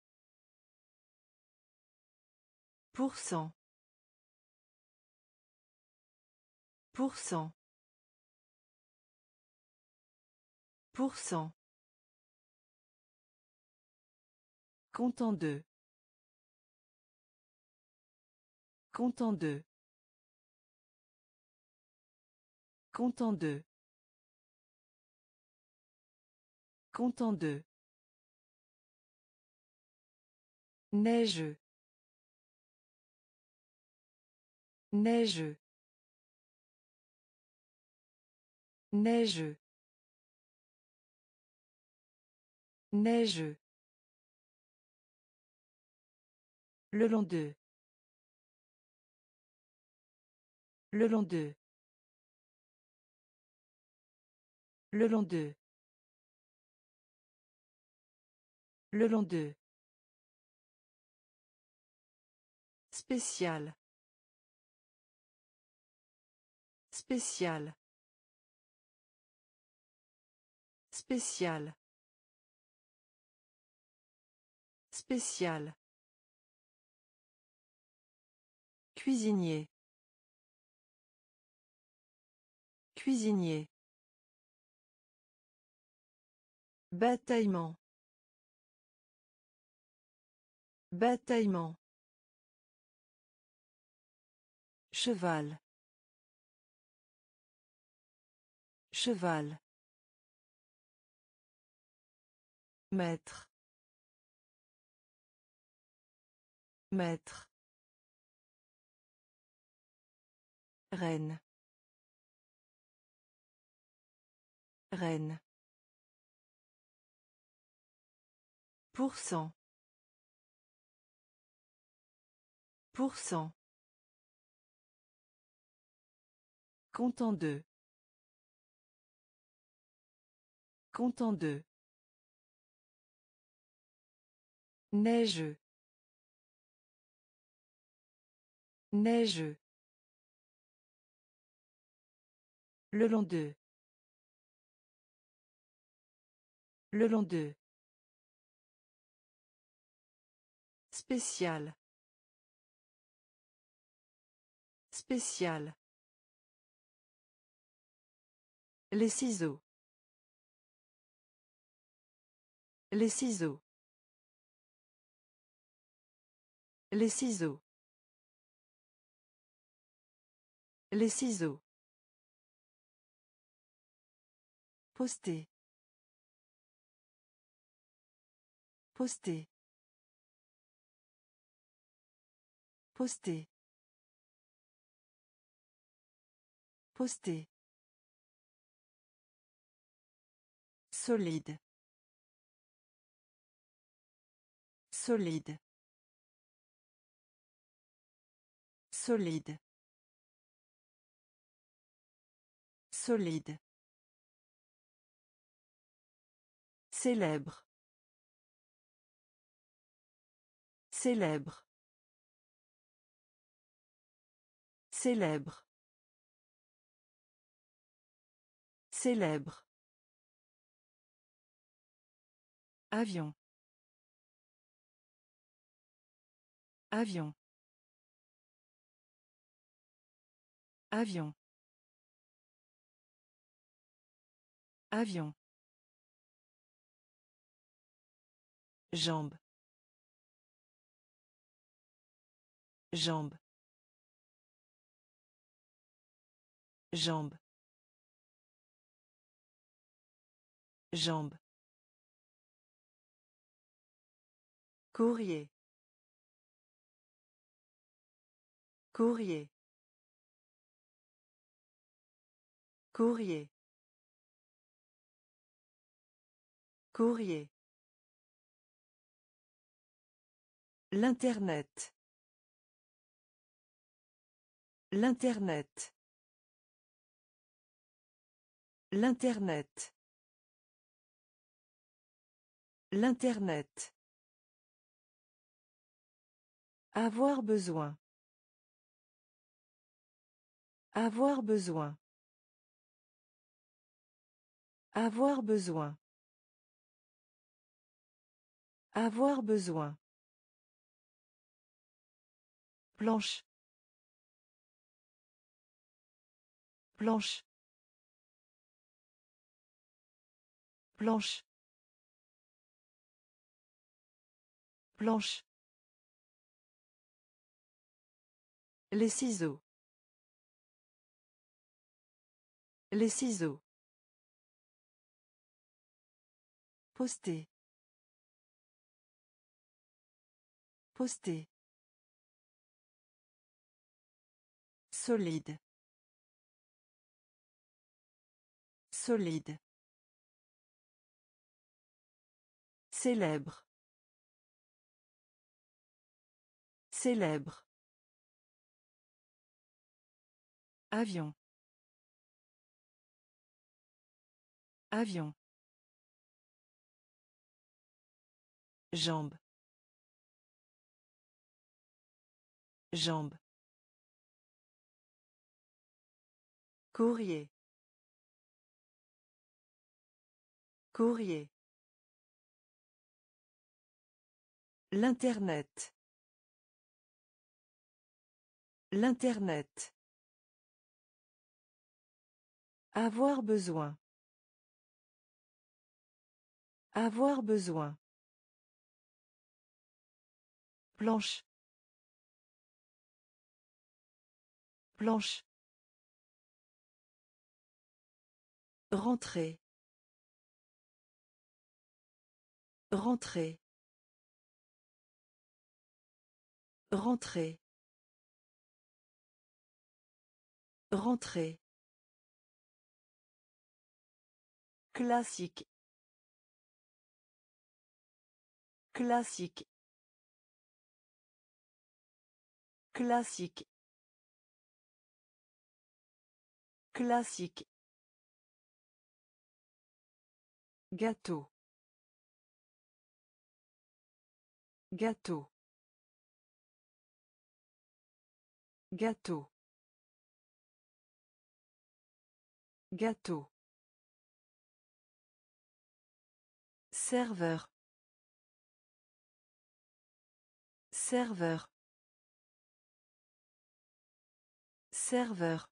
Pour cent. Pour cent. Pour cent. Content de. Content de. Content de. Content de. Neigeux. Neigeux. Neigeux. Neigeux. Le long d'eux. Le long d'eux. Le long d'eux. Le long d'eux. Spécial. Spécial. Spécial. Spécial. Cuisinier. Cuisinier. Bataillement. Bataillement. Cheval. Cheval. Maître. Maître. Reine. Reine. Pour cent. Pour cent. Content de. Content de. Neigeux. Neigeux. Le long d'eux. Le long d'eux. Spécial. Spécial. Les ciseaux. Les ciseaux. Les ciseaux. Les ciseaux. Poster. Poster. Poster. Poster. Solide. Solide. Solide. Solide. Célèbre. Célèbre. Célèbre. Célèbre. Avion. Avion. Avion. Avion. Jambe. Jambe. Jambe. Jambe. Courrier. Courrier. Courrier. Courrier. L'Internet. L'Internet. L'Internet. L'Internet. Avoir besoin. Avoir besoin. Avoir besoin. Avoir besoin. Planche. Planche. Planche. Planche. Les ciseaux. Les ciseaux. Poster. Poster. Solide. Solide. Célèbre. Célèbre. Avion. Avion. Jambe. Jambe. Courrier. Courrier. L'Internet. L'Internet. Avoir besoin. Avoir besoin. Planche. Planche. Rentrer. Rentrer. Rentrer. Rentrer. Classique. Classique. Classique. Classique. Gâteau. Gâteau. Gâteau. Gâteau. Serveur. Serveur. Serveur.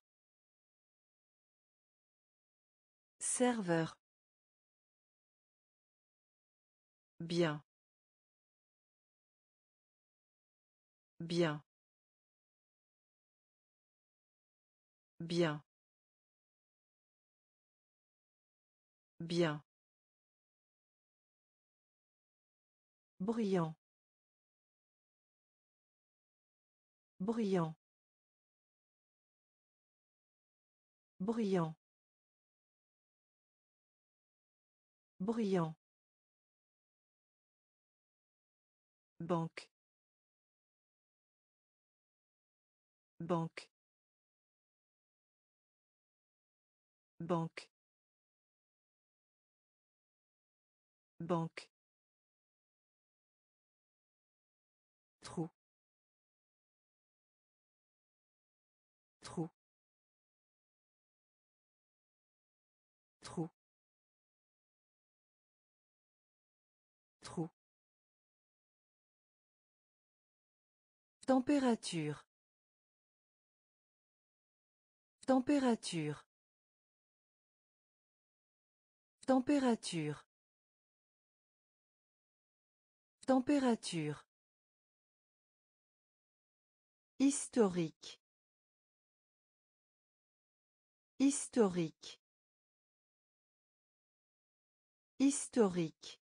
Serveur. Bien. Bien. Bien. Bien. Bruyant. Bruyant. Bruyant. Bruyant. Banque. Banque. Banque. Banque. Trou. Trou. Température. Température. Température. Température. Historique. Historique. Historique.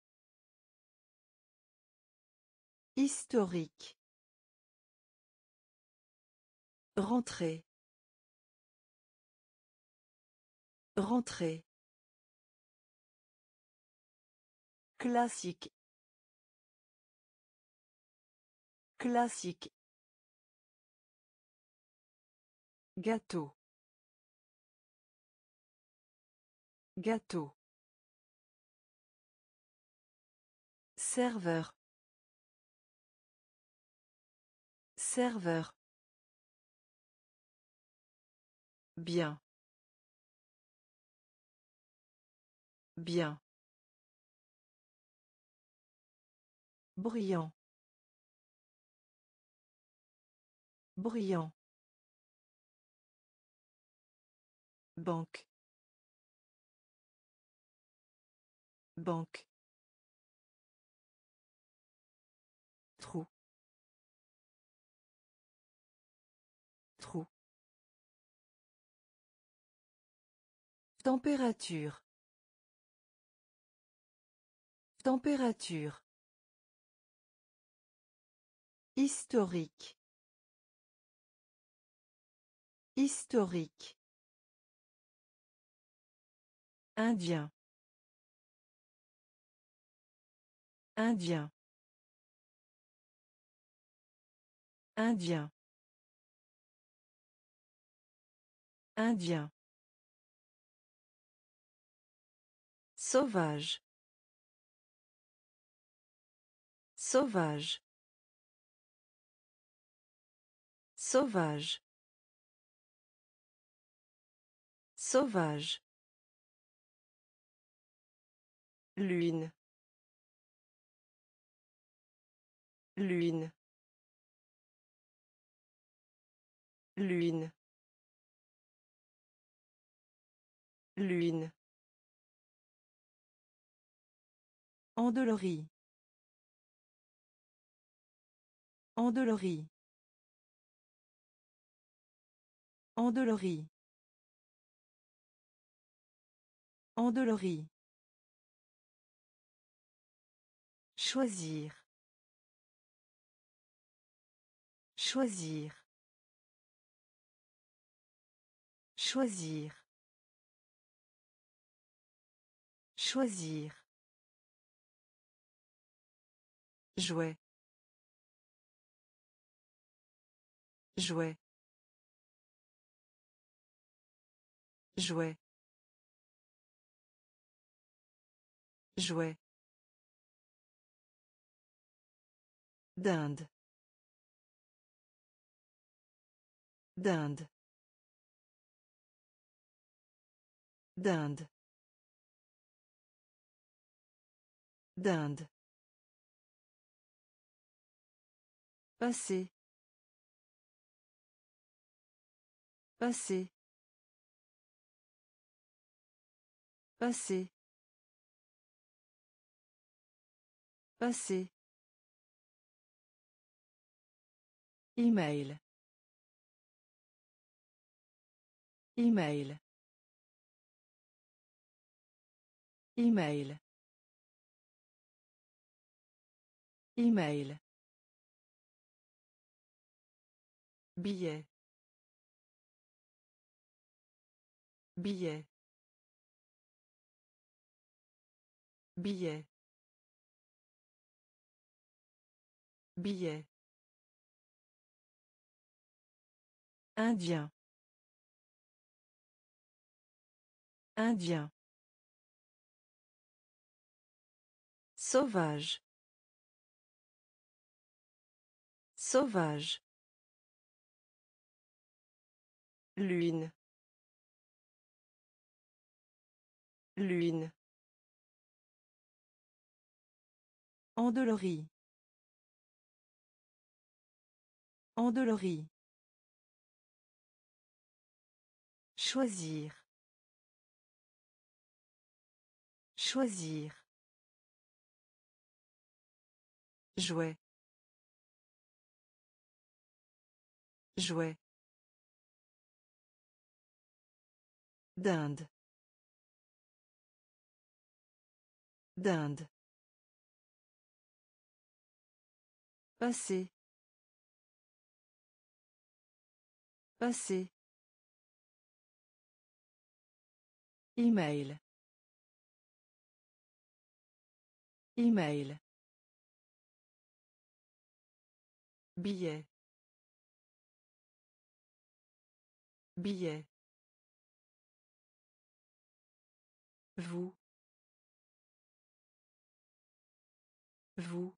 Historique. Rentrer. Rentrer. Classique. Classique. Gâteau. Gâteau. Serveur. Serveur. Bien. Bien. Bruyant. Bruyant. Banque. Banque. Trou. Trou. Température. Température. Historique. Historique. Indien. Indien. Indien. Indien. Sauvage. Sauvage. Sauvage. Sauvage. Lune. Lune. Lune. Lune. Endolorie. Endolorie. Endolorie. Endolorie. Choisir. Choisir. Choisir. Choisir. Jouet. Jouet. Jouet. Jouet. D'Inde. D'Inde. D'Inde. D'Inde. Passé. Passé. Passé. Passé. Email. Email. Email. Email. Billet. Billet. Billet. Billet. Indien. Indien. Sauvage. Sauvage. Lune. Lune. Endolorie. Endolori. Choisir. Choisir. Jouet. Jouet. Dinde. Dinde. Passé. Passé. Email. Email. Billet. Billet. Vous. Vous.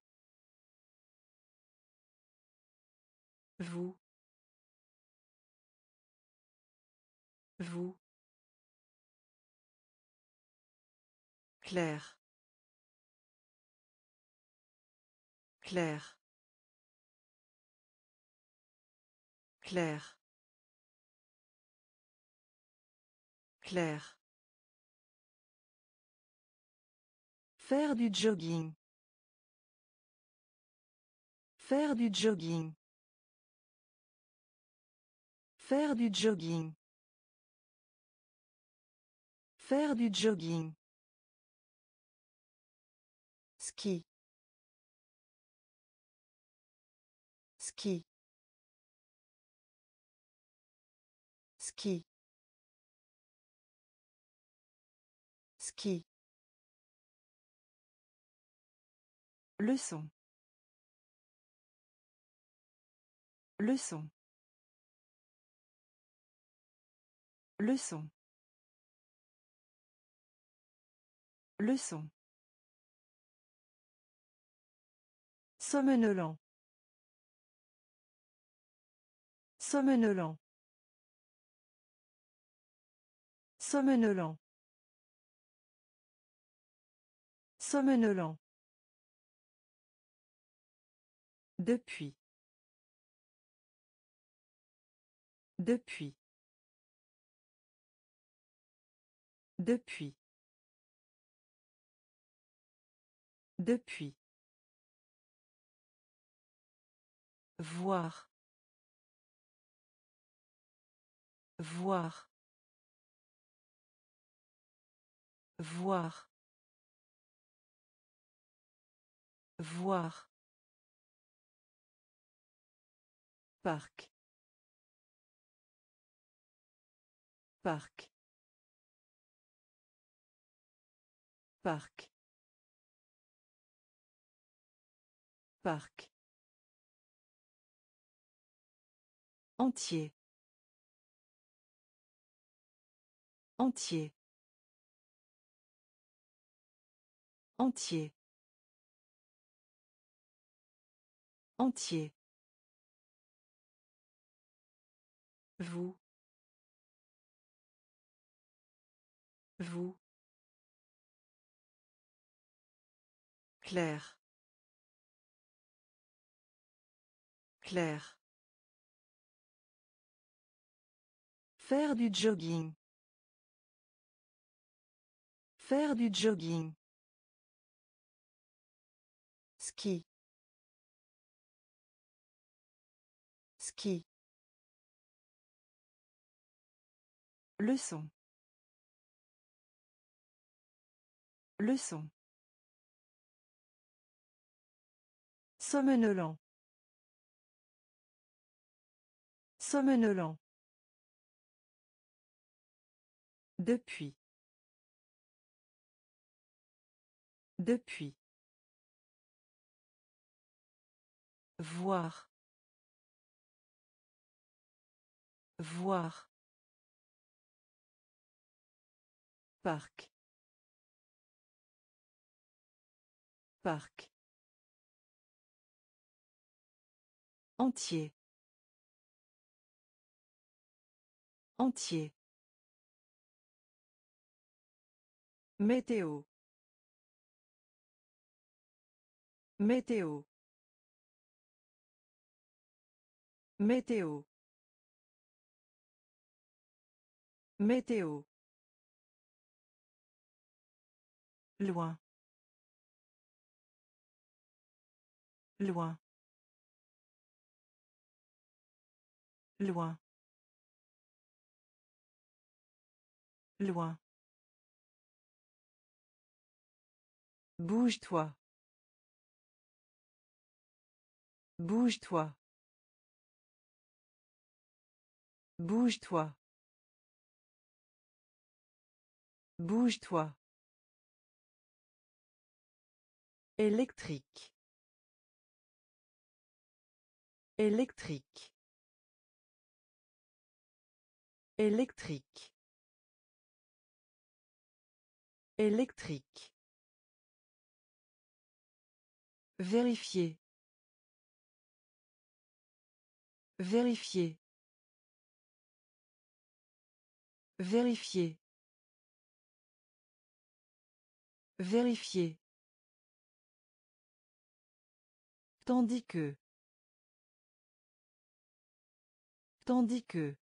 Vous. Vous. Claire. Claire. Claire. Claire. Faire du jogging. Faire du jogging. Faire du jogging. Faire du jogging. Ski. Ski. Ski. Ski. Leçon. Leçon. Leçon. Leçon. Somnolent. Somnolent. Somnolent. Somnolent. Depuis. Depuis. Depuis. Depuis. Voir. Voir. Voir. Voir. Parc. Parc. Parc. Parc. Entier. Entier. Entier. Entier. Vous. Vous. Claire. Claire. Faire du jogging. Faire du jogging. Ski. Ski. Leçon. Leçon. Somnolent. Somnolent. Depuis. Depuis. Voir. Voir. Parc. Parc. Entier. Entier. Météo. Météo. Météo. Météo. Loin. Loin. Loin. Loin. Bouge-toi. Bouge-toi. Bouge-toi. Bouge-toi. Électrique. Électrique. Électrique. Électrique. Vérifier. Vérifier. Vérifier. Vérifier. Tandis que. Tandis que.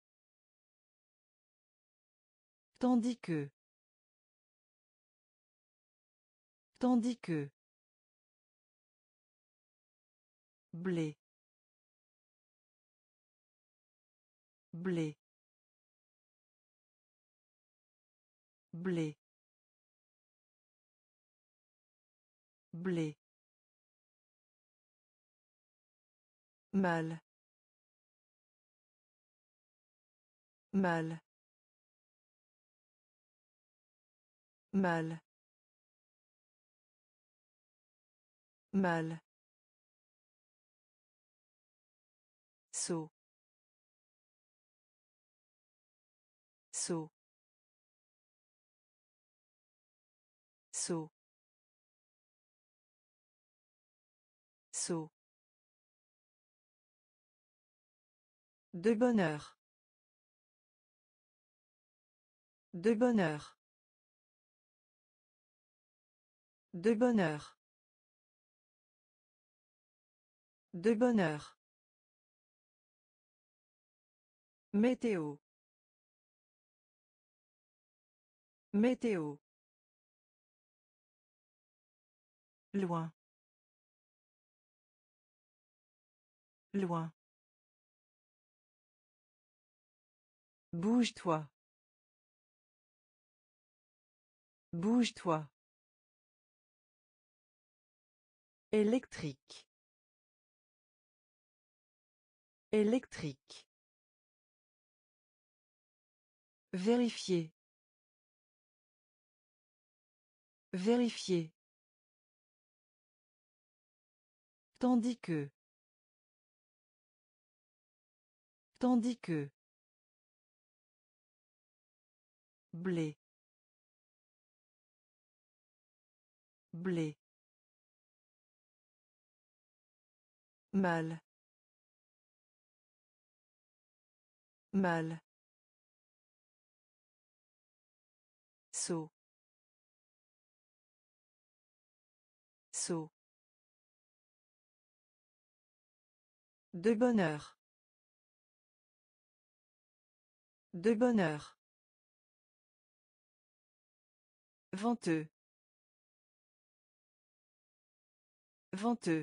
Tandis que. Tandis que. Blé. Blé. Blé. Blé. Mal. Mal. Mal. Mal. Saut. Saut. Saut. Saut. De bonheur. De bonheur. De bonheur. De bonheur. Météo. Météo. Loin. Loin. Bouge-toi. Bouge-toi. Électrique. Électrique. Vérifier. Vérifier. Tandis que. Tandis que. Blé. Blé. Mal. Mal. Saut. Saut. De bonheur. De bonheur. Venteux. Venteux.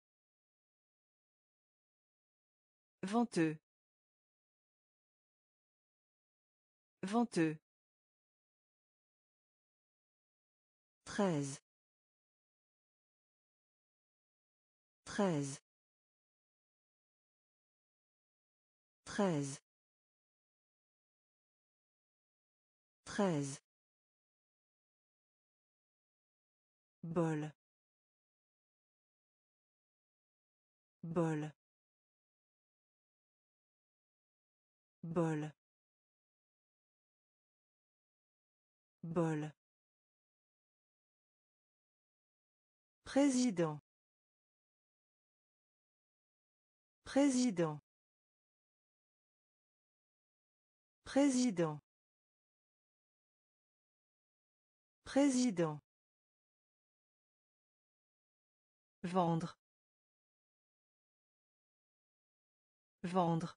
Venteux. Venteux. Treize. Treize. Treize. Treize. Bol. Bol. Bol. Bol. Président. Président. Président. Président. Vendre. Vendre.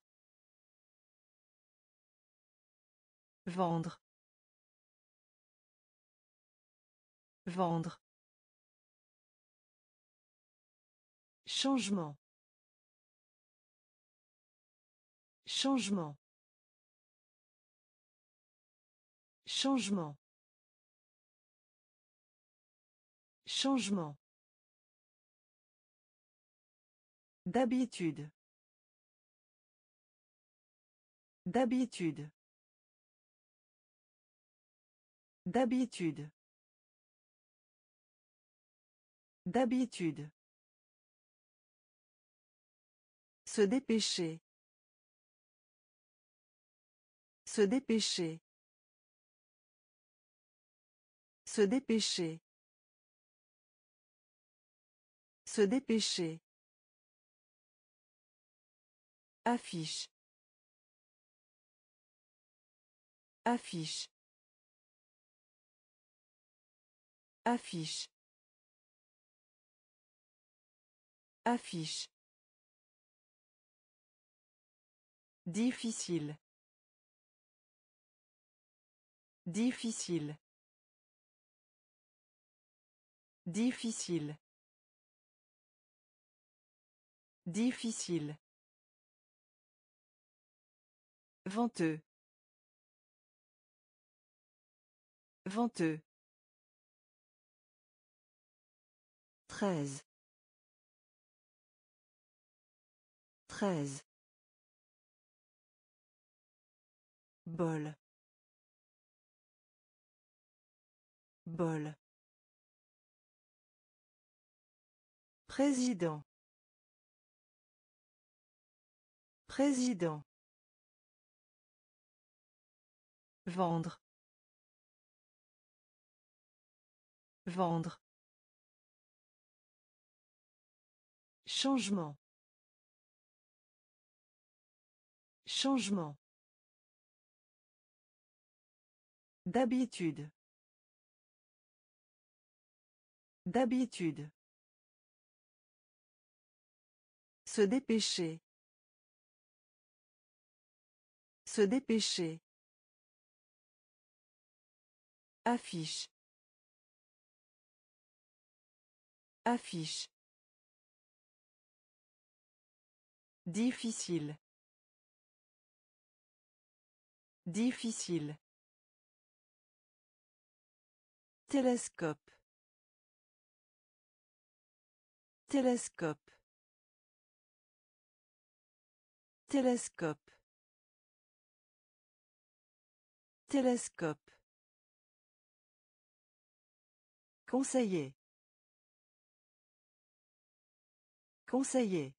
Vendre. Vendre. Changement. Changement. Changement. Changement. D'habitude. D'habitude. D'habitude. D'habitude. Se dépêcher. Se dépêcher. Se dépêcher. Se dépêcher. Affiche. Affiche. Affiche. Affiche. Difficile. Difficile. Difficile. Difficile. Venteux. Venteux. Treize. Treize. Bol. Bol. Président. Président. Vendre. Vendre. Changement. Changement. D'habitude. D'habitude. Se dépêcher. Se dépêcher. Affiche. Affiche. Difficile. Difficile. Télescope. Télescope. Télescope. Télescope. Conseiller. Conseiller.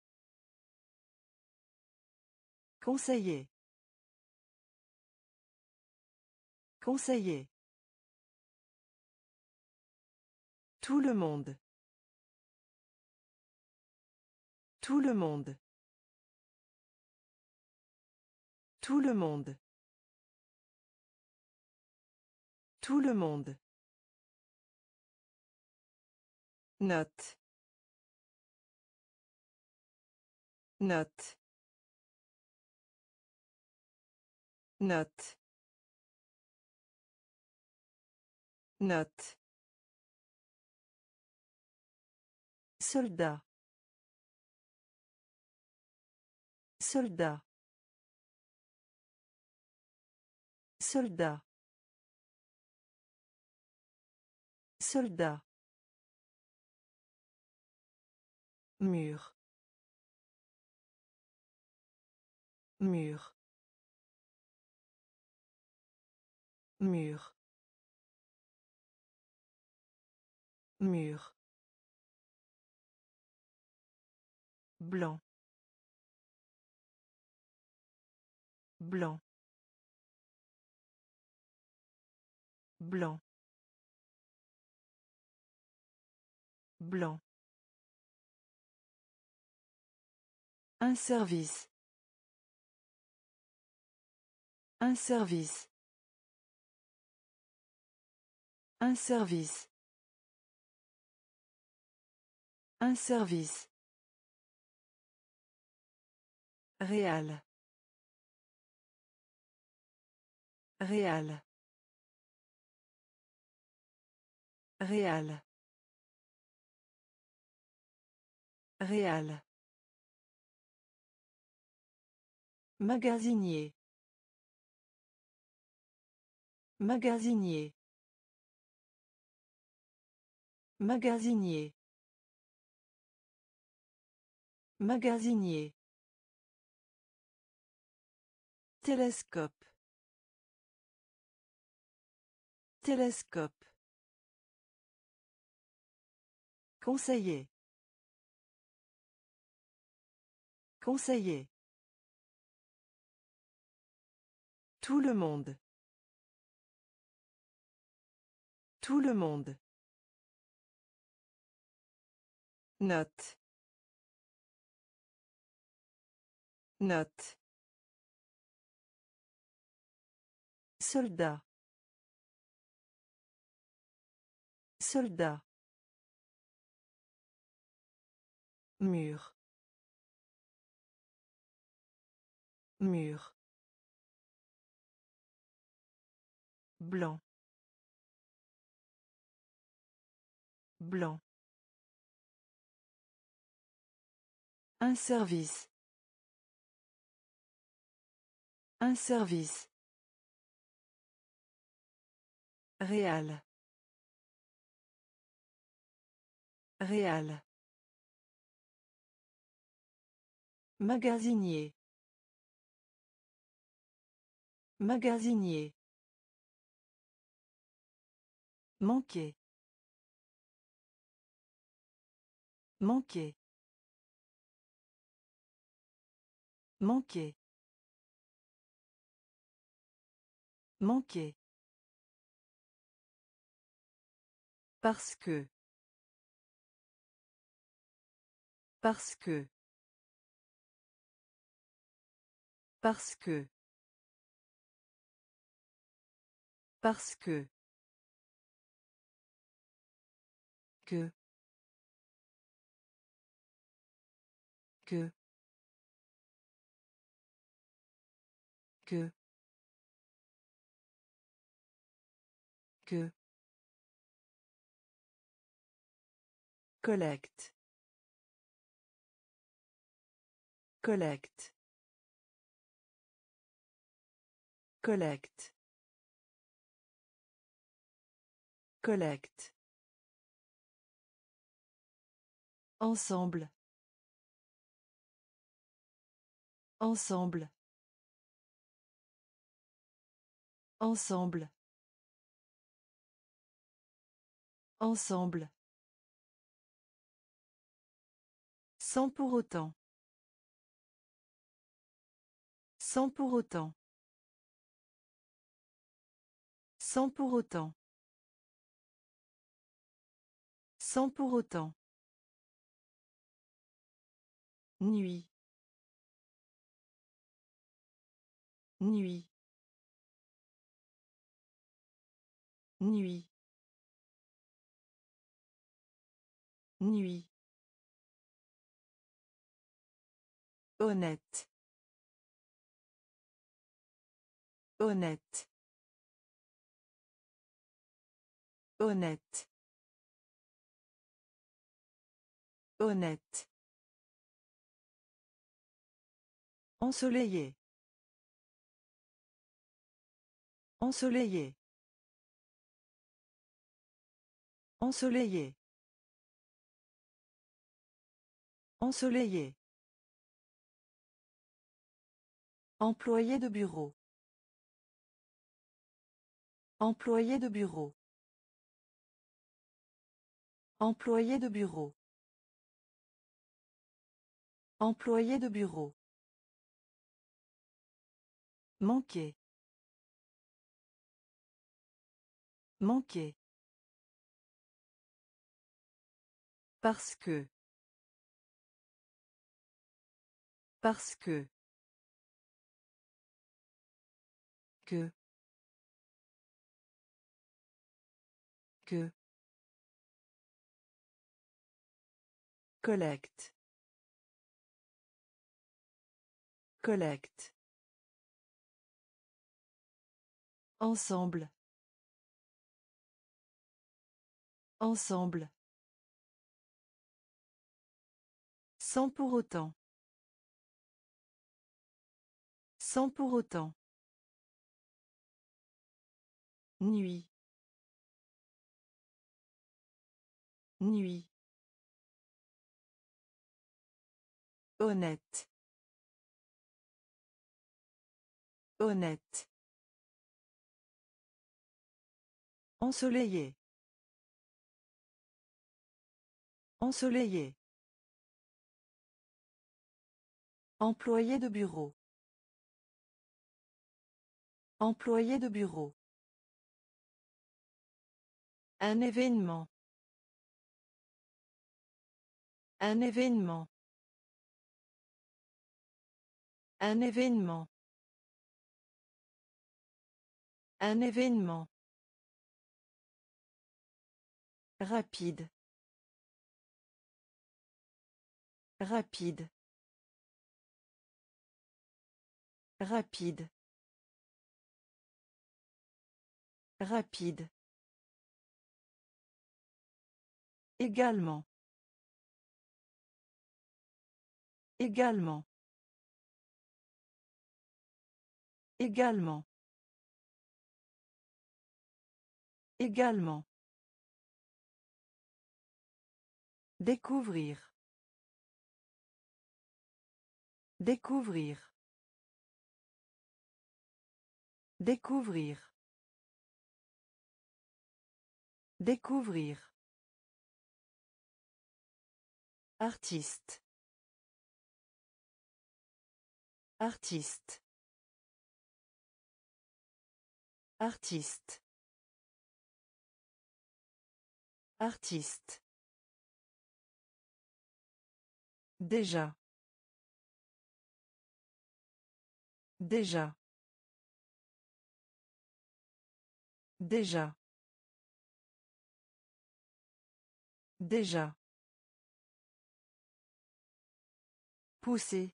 Conseiller. Conseiller. Tout le monde. Tout le monde. Tout le monde. Tout le monde. Note. Note. Note. Note. Soldat. Soldat. Soldat. Soldat. Mur. Mur. Mur. Mur. Blanc. Blanc. Blanc. Blanc. Un service. Un service. Un service. Un service. Réal. Réal. Réal. Réal. Magasinier. Magasinier. Magasinier. Magasinier. Télescope. Télescope. Conseiller. Conseiller. Tout le monde. Tout le monde. Note. Note. Soldat. Soldat. Mur. Mur. Blanc. Blanc. Un service. Un service. Réal. Réal. Magasinier. Magasinier. Manquer. Manquer. Manquer. Manquer. Parce que. Parce que. Parce que. Parce que. Que. Que. Que. Que. Collecte. Collecte. Collecte. Collecte. Ensemble. Ensemble. Ensemble. Ensemble. Sans pour autant. Sans pour autant. Sans pour autant. Sans pour autant. Nuit. Nuit. Nuit. Nuit. Honnête. Honnête. Honnête. Honnête. Ensoleillé. Ensoleillé. Ensoleillé. Ensoleillé. Employé de bureau. Employé de bureau. Employé de bureau. Employé de bureau. Manquer. Manquer. Parce que. Parce que. Que. Que. Collecte. Collecte. Ensemble. Ensemble. Sans pour autant. Sans pour autant. Nuit. Nuit. Honnête. Honnête. Ensoleillé. Ensoleillé. Employé de bureau. Employé de bureau. Un événement. Un événement. Un événement. Un événement. Rapide. Rapide. Rapide. Rapide. Également. Également. Également. Également. Découvrir. Découvrir. Découvrir. Découvrir. Artiste. Artiste. Artiste. Artiste. Déjà. Déjà. Déjà. Déjà. Pousser.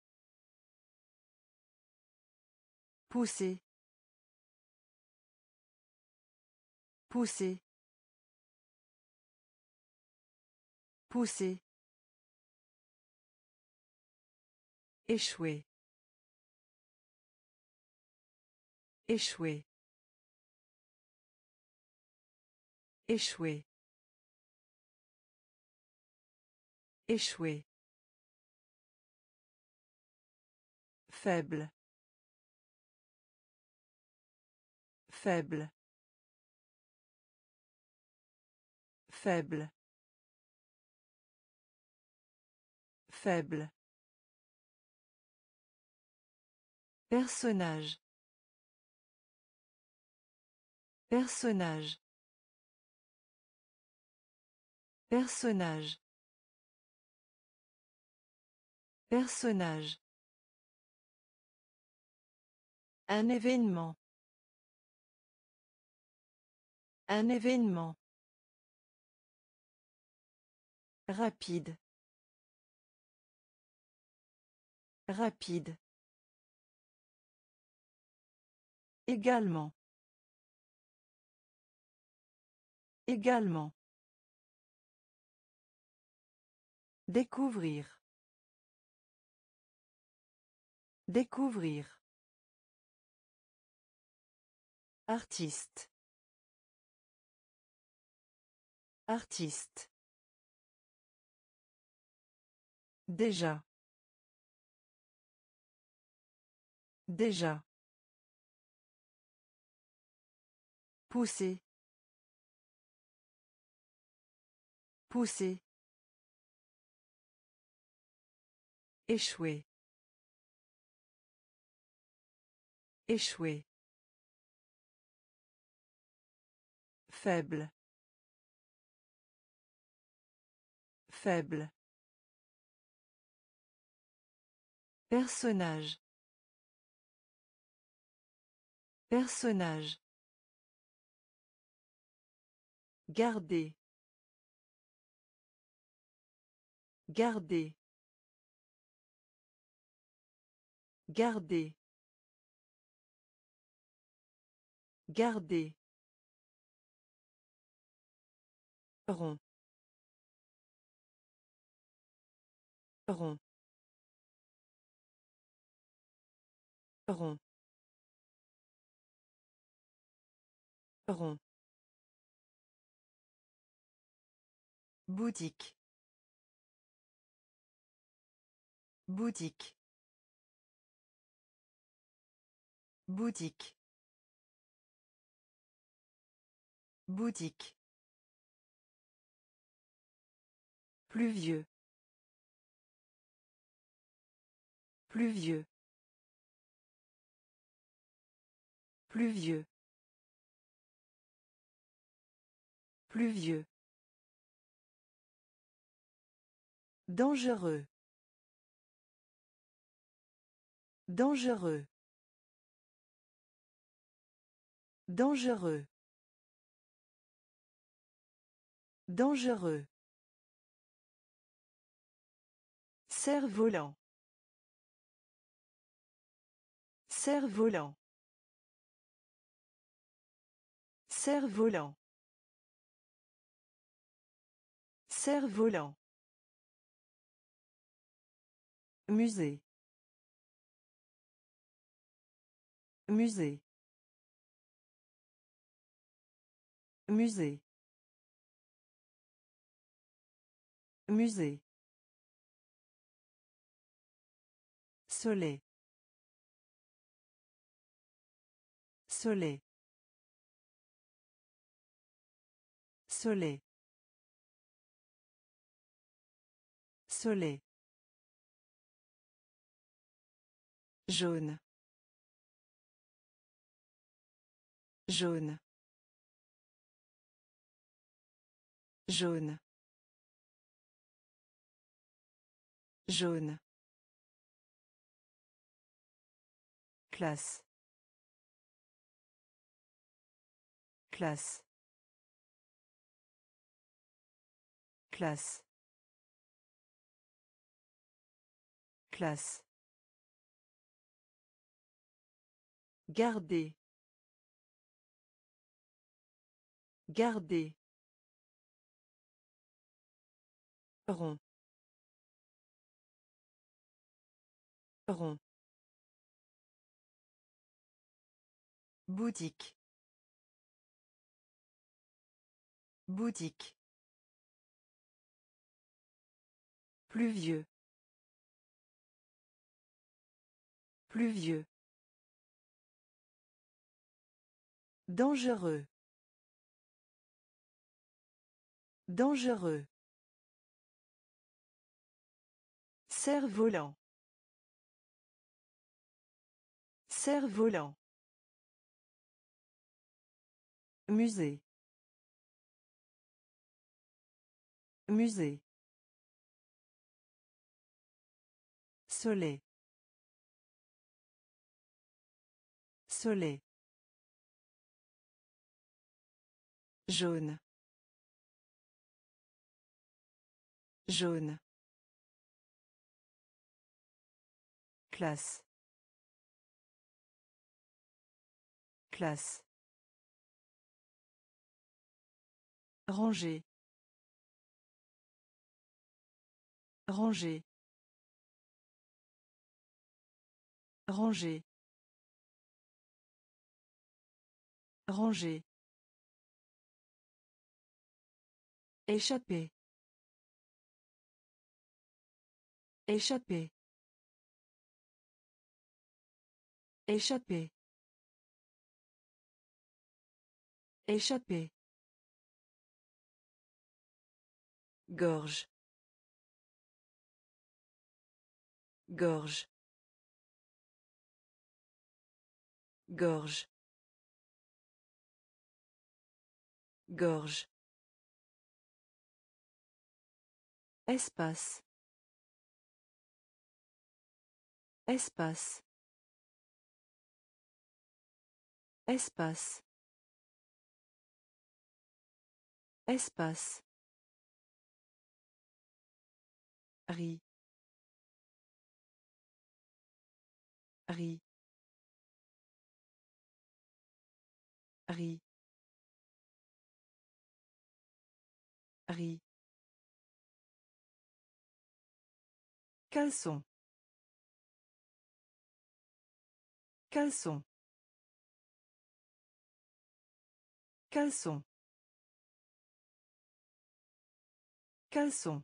Pousser. Pousser. Pousser. Échouer. Échouer. Échouer. Échouer. Faible. Faible. Faible. Faible. Personnage. Personnage. Personnage. Personnage. Un événement. Un événement. Rapide. Rapide. Également. Également. Découvrir. Découvrir. Artiste. Artiste. Déjà. Déjà. Pousser. Pousser. Échouer. Échouer. Faible. Faible. Personnage. Personnage. Garder. Garder. Garder. Garder. Rond. Rond. Rond. Rond. Boutique. Boutique. Boutique. Boutique. Pluvieux. Pluvieux. Pluvieux. Pluvieux. Dangereux. Dangereux. Dangereux. Dangereux. Cerf-volant. Cerf-volant. Cerf-volant. Cerf-volant. Musée. Musée. Musée. Musée. Soleil. Soleil. Soleil. Soleil. Jaune. Jaune. Jaune. Jaune. Classe. Classe. Classe. Classe. Garder. Garder. Rond. Rond. Boutique. Boutique. Pluvieux. Pluvieux. Dangereux. Dangereux. Cerf-volant. Cerf-volant. Musée. Musée. Soleil. Soleil. Jaune. Jaune. Classe. Classe. Ranger. Ranger. Ranger. Ranger. Échapper. Échapper. Échapper. Échapper. Gorge. Gorge. Gorge. Gorge. Espace. Espace. Espace. Espace. Riz. riz, riz, riz. Caleçon. Caleçon. Caleçon. Caleçon.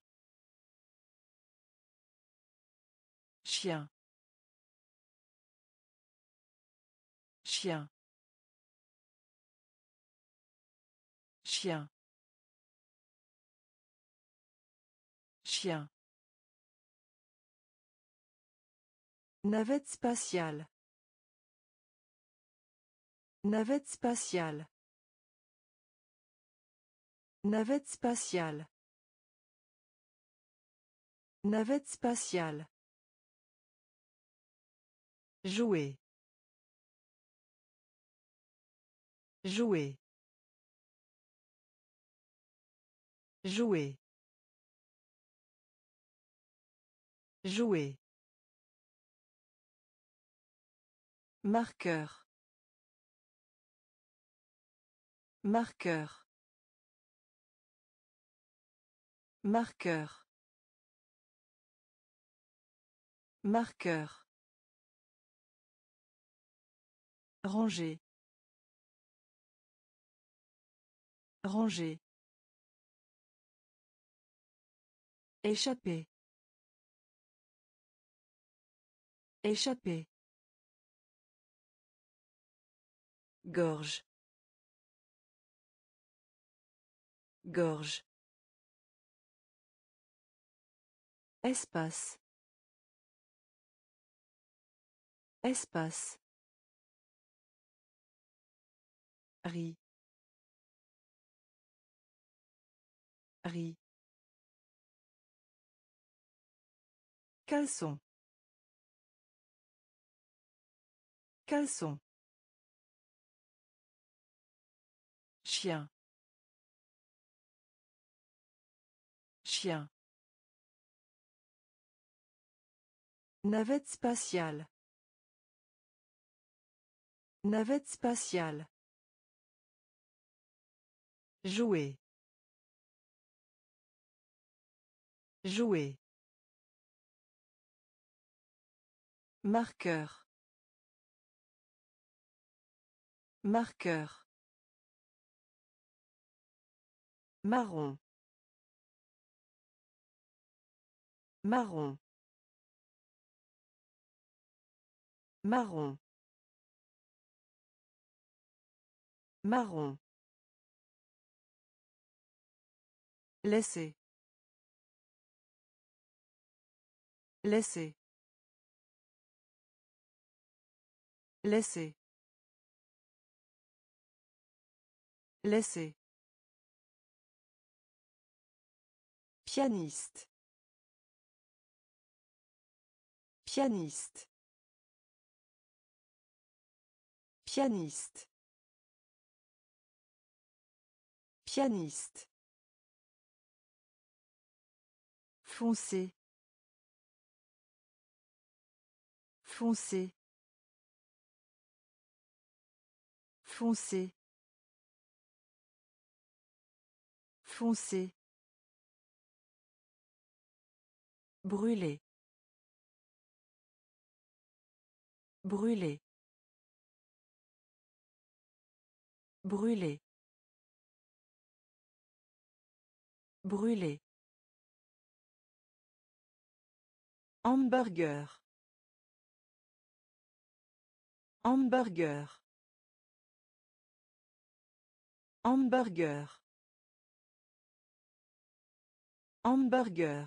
Chien. Chien. Chien. Chien. Navette spatiale. Navette spatiale. Navette spatiale. Navette spatiale. Jouer. Jouer. Jouer. Jouer. Marqueur. Marqueur. Marqueur. Marqueur. Ranger. Ranger. Échapper. Échapper. Gorge. Gorge. Espace. Espace. Riz. Riz. Caleçon. Caleçon. Chien. Chien. Navette spatiale. Navette spatiale. Jouer. Jouer. Marqueur. Marqueur. Marron. Marron. Marron. Marron. Laisser. Laisser. Laisser. Laisser. Pianiste. Pianiste. Pianiste. Pianiste. Foncé. Foncé. Foncé. Foncé. Brûler. Brûler. Brûler. Brûler. Hamburger. Hamburger. Hamburger. Hamburger.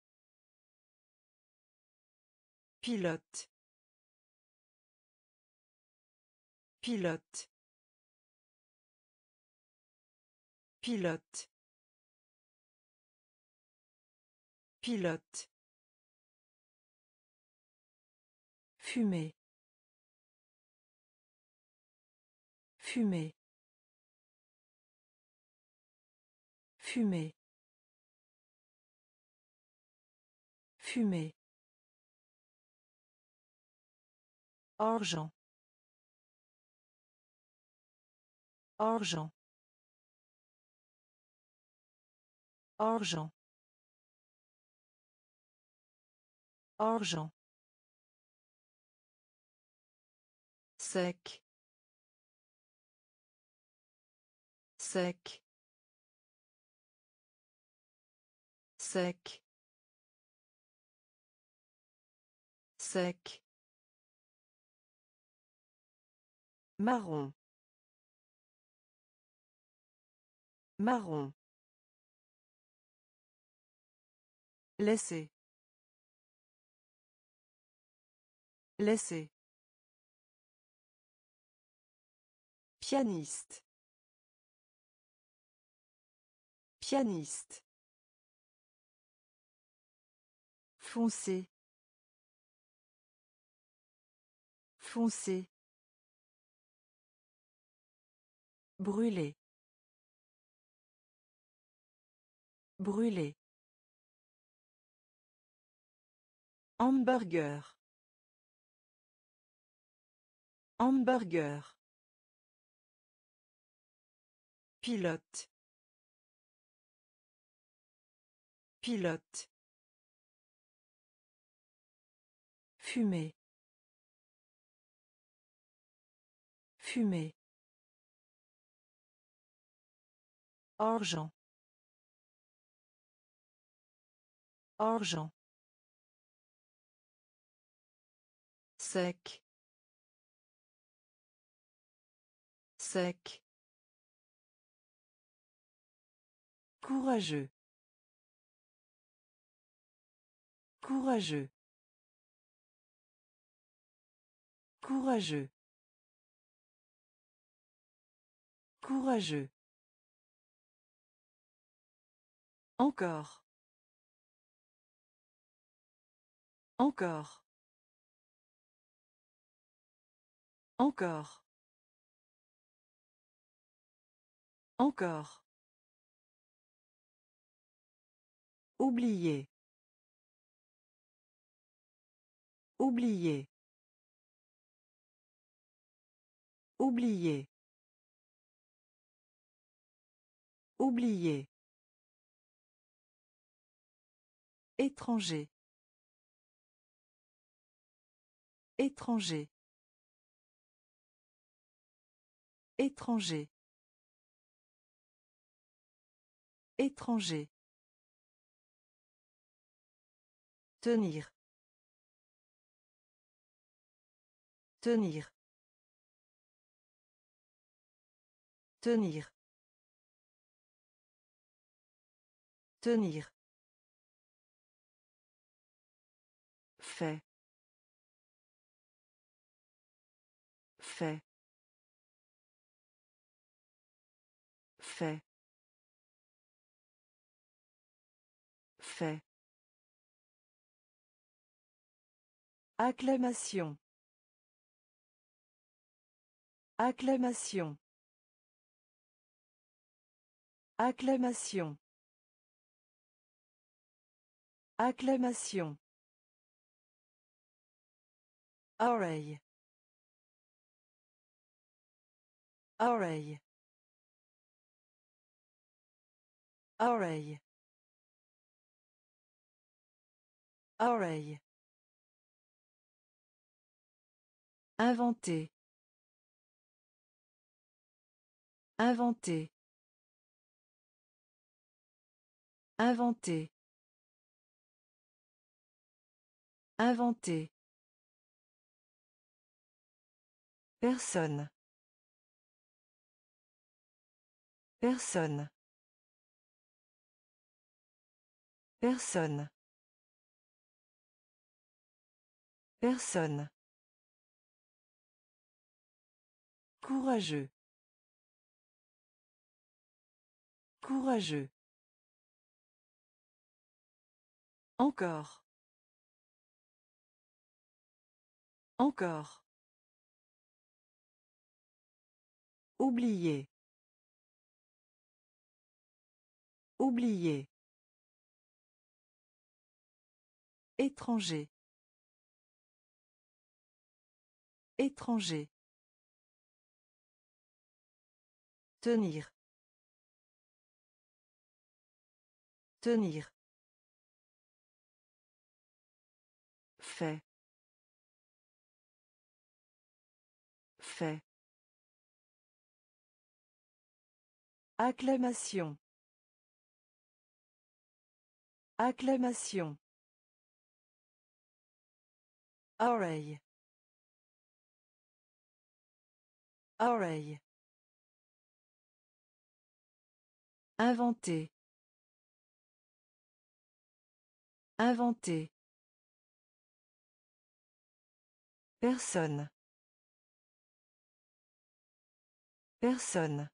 Pilote. Pilote. Pilote. Pilote. Fumer. Fumer. Fumer. Fumer. Argent. Argent. Argent. Argent. Sec. Sec. Sec. Sec. Marron. Marron. Laisser. Laisser. Pianiste. Pianiste. Foncé. Foncé. Brûler. Brûler. Hamburger. Hamburger. Pilote. Pilote. Fumer. Fumer. Argent. Argent. Sec. Sec. Courageux. Courageux. Courageux. Courageux. Encore. Encore. Encore. Encore. Oublier. Oublier. Oublier. Oublier. Étranger. Étranger. Étranger. Étranger. Tenir. Tenir. Tenir. Tenir. Fait. Fait. Fait. Fait. Acclamation. Acclamation. Acclamation. Acclamation. Oreille. Oreille. Oreille. Oreille. Inventer. Inventer. Inventer. Inventer. Personne. Personne. Personne. Personne. Courageux. Courageux. Encore. Encore. Oublier. Oublier. Étranger. Étranger. Tenir. Tenir. Fait. Fait. Acclamation. Acclamation. Oreille. Oreille. Inventer. Inventer. Personne. Personne.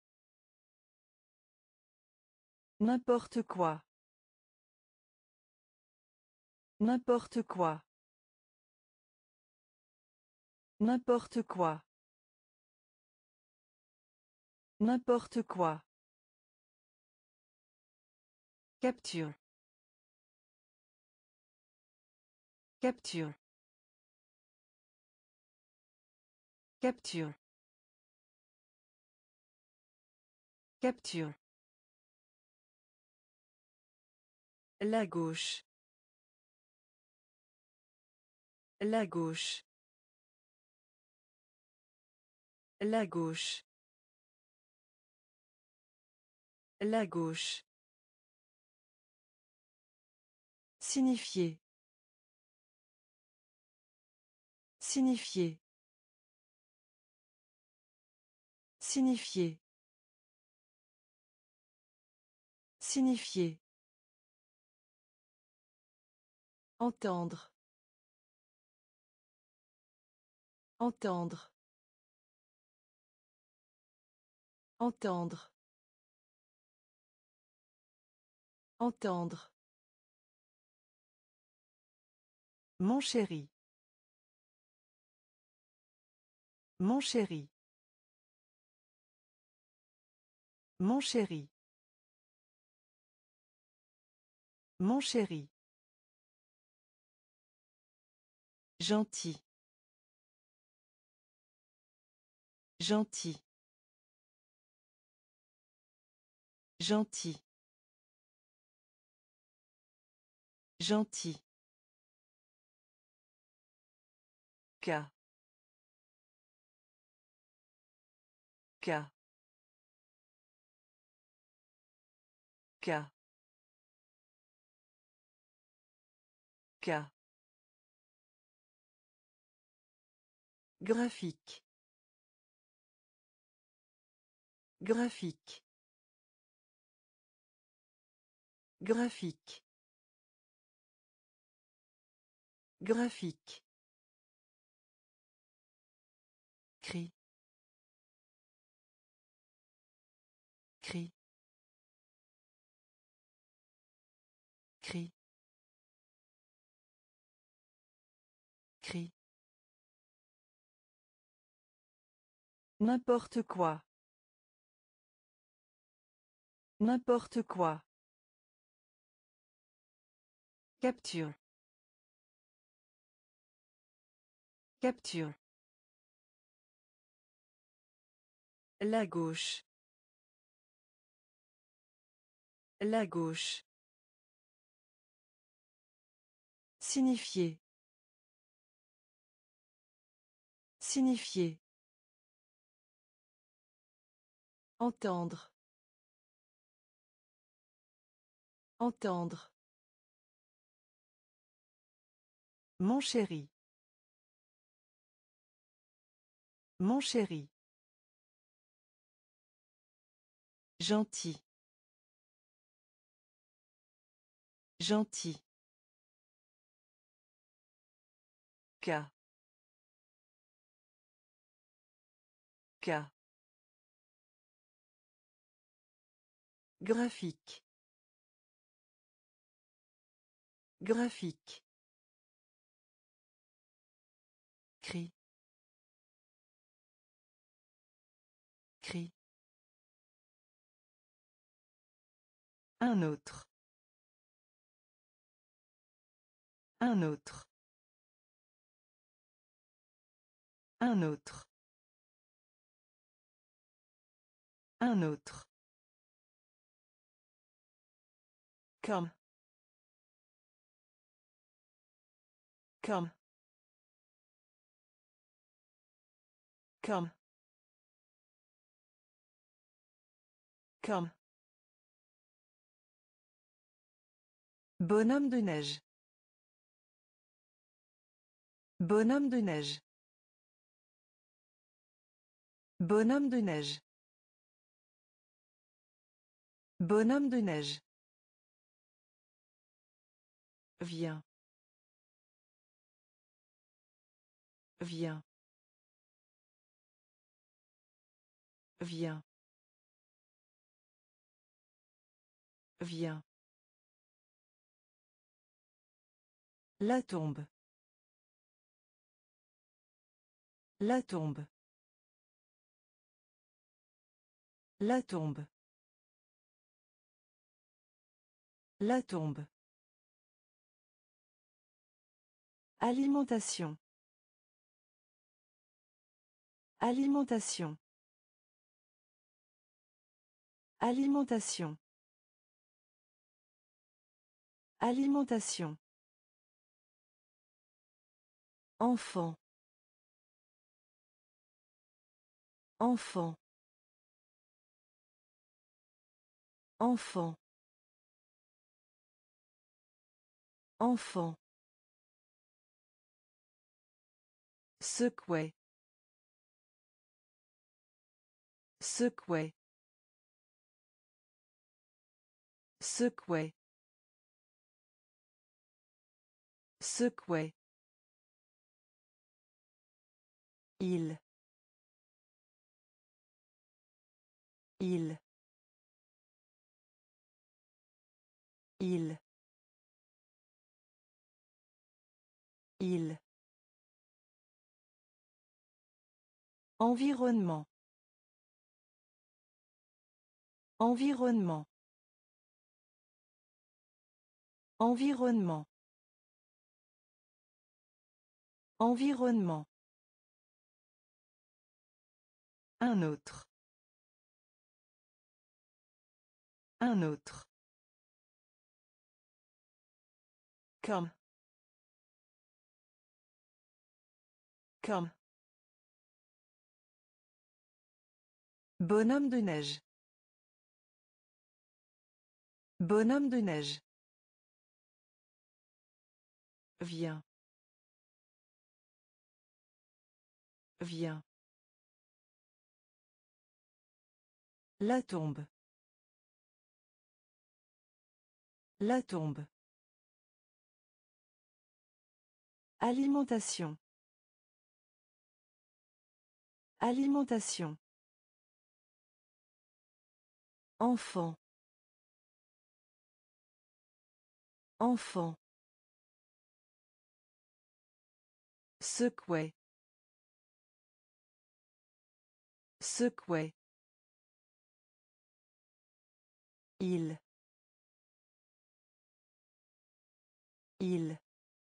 N'importe quoi. N'importe quoi. N'importe quoi. N'importe quoi. Capture. Capture. Capture. Capture. La gauche. La gauche. La gauche. La gauche. Signifier. Signifier. Signifier. Signifier. Entendre. Entendre. Entendre. Entendre. Mon chéri. Mon chéri. Mon chéri. Mon chéri. Gentil. Gentil. Gentil. Gentil. Cas. Cas. Cas. Cas. Graphique. Graphique. Graphique. Graphique. Cri. Cri. Cri. Cri. N'importe quoi. N'importe quoi. Capture. Capture. La gauche. La gauche. Signifier. Signifier. Entendre. Entendre. Mon chéri. Mon chéri. Gentil. Gentil. Cas. Cas. Graphique. Graphique. Cri. Cri. Un autre. Un autre. Un autre. Un autre. Comme. Comme. Comme. Comme. Bonhomme de neige. Bonhomme de neige. Bonhomme de neige. Bonhomme de neige. Viens. Viens. Viens. Viens. La tombe. La tombe. La tombe. La tombe. Alimentation. Alimentation. Alimentation. Alimentation. Enfant. Enfant. Enfant. Enfant. Secouer. Secouer. Secouer. Secouer. Il. Il. Il. Il. Environnement. Environnement. Environnement. Environnement. Un autre. Un autre. Comme. Comme. Bonhomme de neige. Bonhomme de neige. Viens. Viens. La tombe. La tombe. Alimentation. Alimentation. Enfant. Enfant. Secouer. Secouer. Il. Il.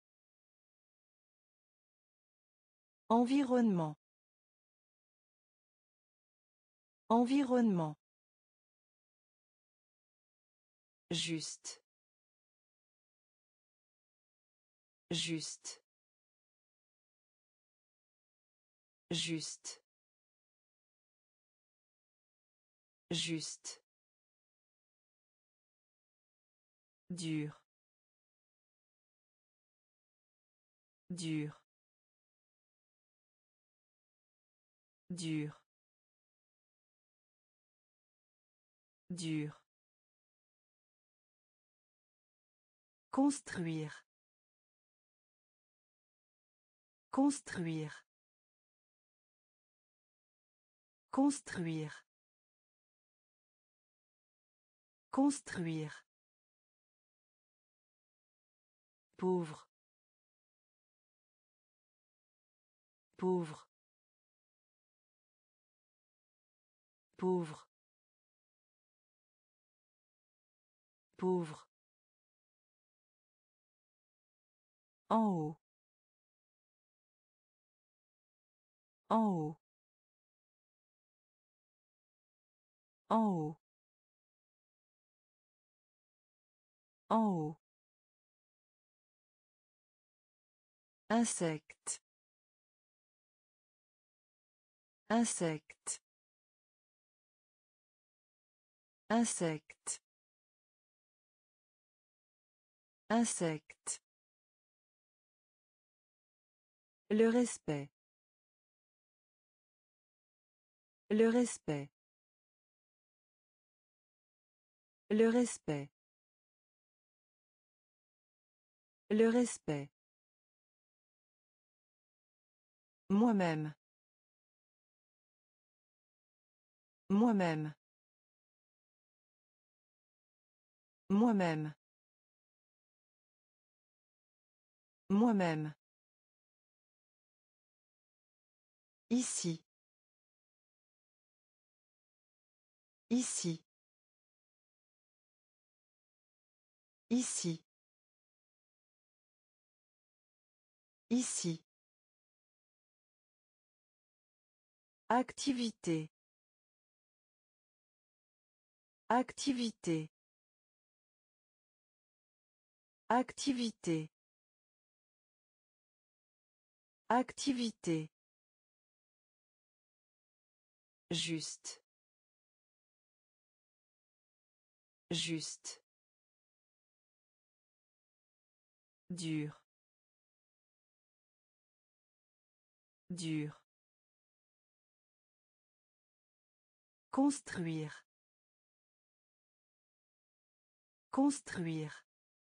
Environnement. Environnement. Juste. Juste. Juste. Juste. Dur. Dur. Dur. Dur. Construire. Construire. Construire. Construire. Pauvre. Pauvre. Pauvre. Pauvre. En haut. En haut. En haut. En haut. Insecte. Insecte. Insecte. Insecte. Le respect. Le respect. Le respect. Le respect. Moi-même. Moi-même. Moi-même. Moi-même. Ici. Ici. Ici. Ici. Activité. Activité. Activité. Activité. Juste. Juste. Dur. Dur. Construire. Construire.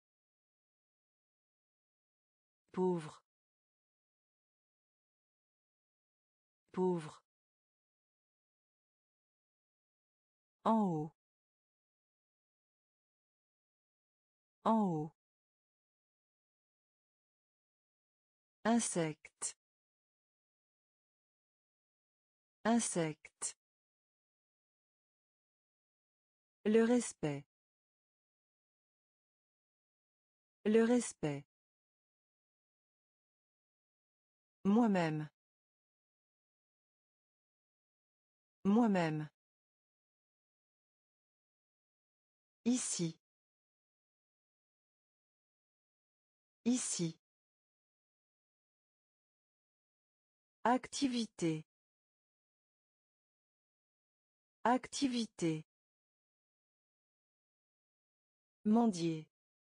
Pauvre. Pauvre. En haut. En haut. Insecte. Insecte. Le respect. Le respect. Moi-même. Moi-même. Ici. Ici. Activité. Activité. Mendier.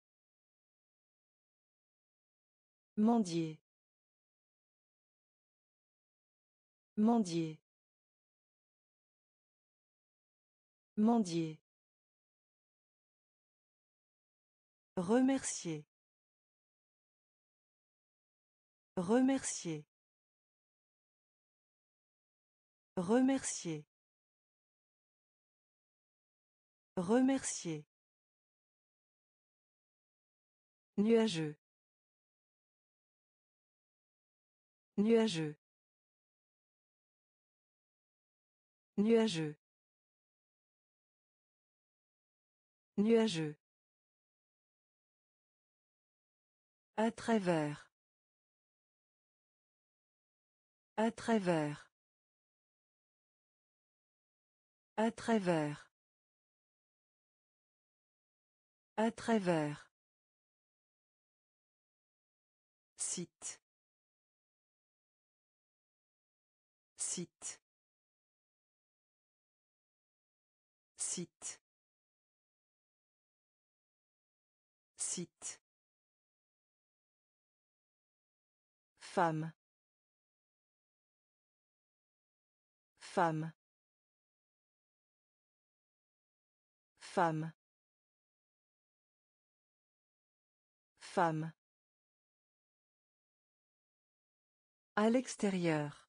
Mendier. Mendier. Mendier. Remercier. Remercier. Remercier. Remercier. Nuageux. Nuageux. Nuageux. Nuageux. À travers. À travers. À travers. À travers. Site. Site. Site. Site. Femme. Femme. Femme. Femme. À l'extérieur.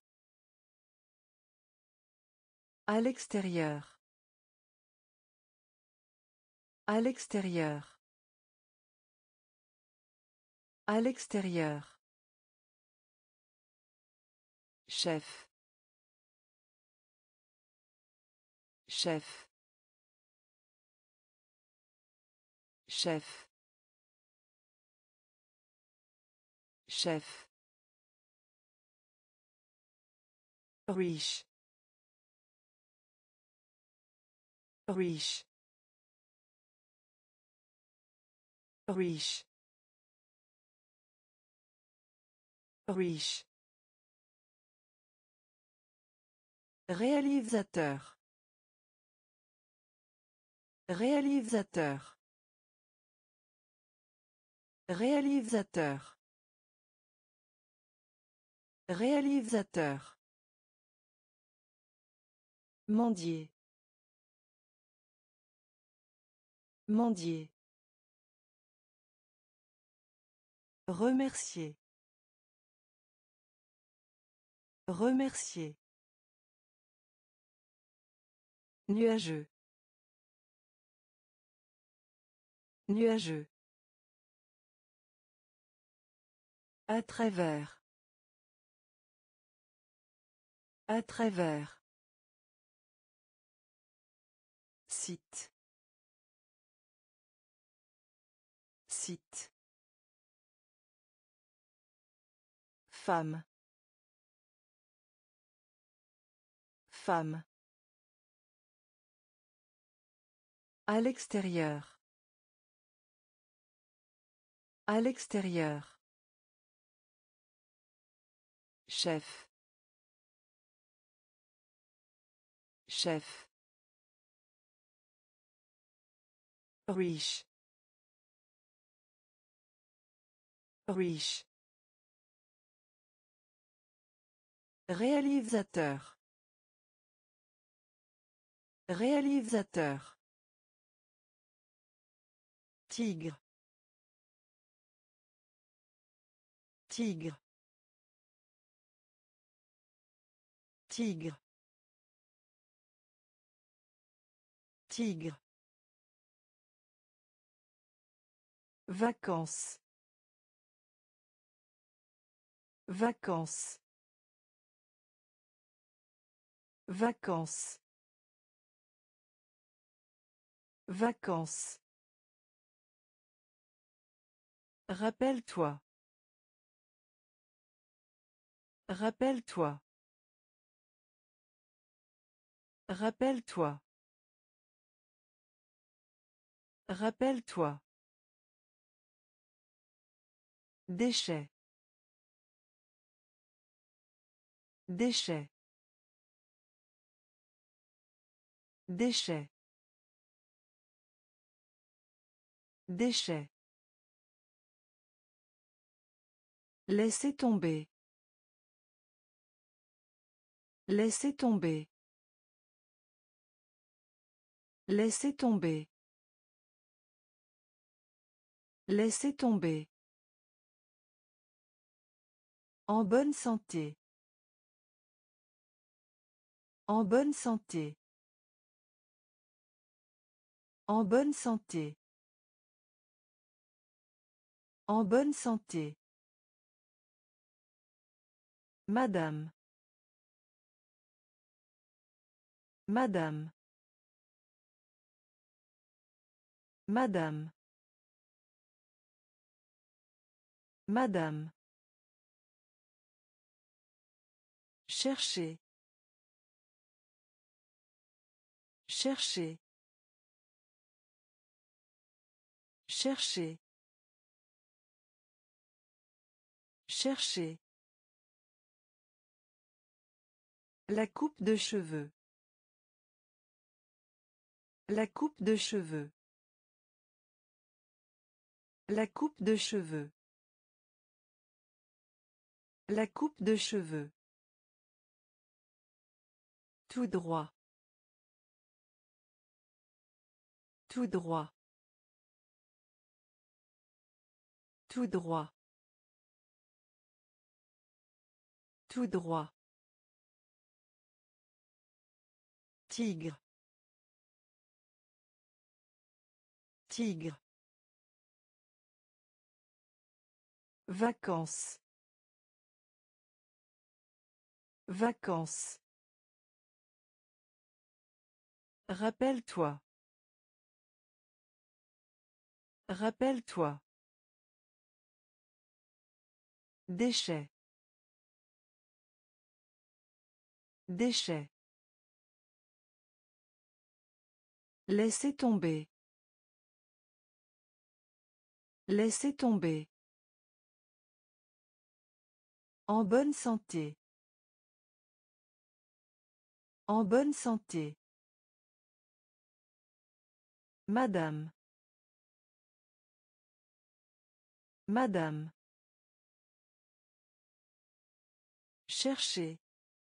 À l'extérieur. À l'extérieur. À l'extérieur. Chef. Chef. Chef. Chef. Riche. Riche. Riche. Riche. Réalisateur. Réalisateur. Réalisateur. Réalisateur. Mendier. Mendier. Remercier. Remercier. Nuageux. Nuageux. À travers. À travers. Site. Site. Femme. Femme. À l'extérieur. À l'extérieur. Chef. Chef. Riche. Riche. Réalisateur. Réalisateur. Tigre. Tigre. Tigre. Tigre. Vacances. Vacances. Vacances. Vacances. Rappelle-toi. Rappelle-toi. Rappelle-toi. Rappelle-toi. Déchets. Déchets. Déchets. Déchets. Laissez tomber. Laissez tomber. Laissez tomber. Laissez tomber. En bonne santé. En bonne santé. En bonne santé. En bonne santé. Madame. Madame. Madame. Madame. Chercher. Chercher. Chercher. Chercher. La coupe de cheveux. La coupe de cheveux. La coupe de cheveux. La coupe de cheveux. Tout droit. Tout droit. Tout droit. Tout droit. Tigre. Tigre. Vacances. Vacances. Rappelle-toi. Rappelle-toi. Déchets. Déchet. Laissez tomber. Laissez tomber. En bonne santé. En bonne santé. Madame. Madame. Chercher.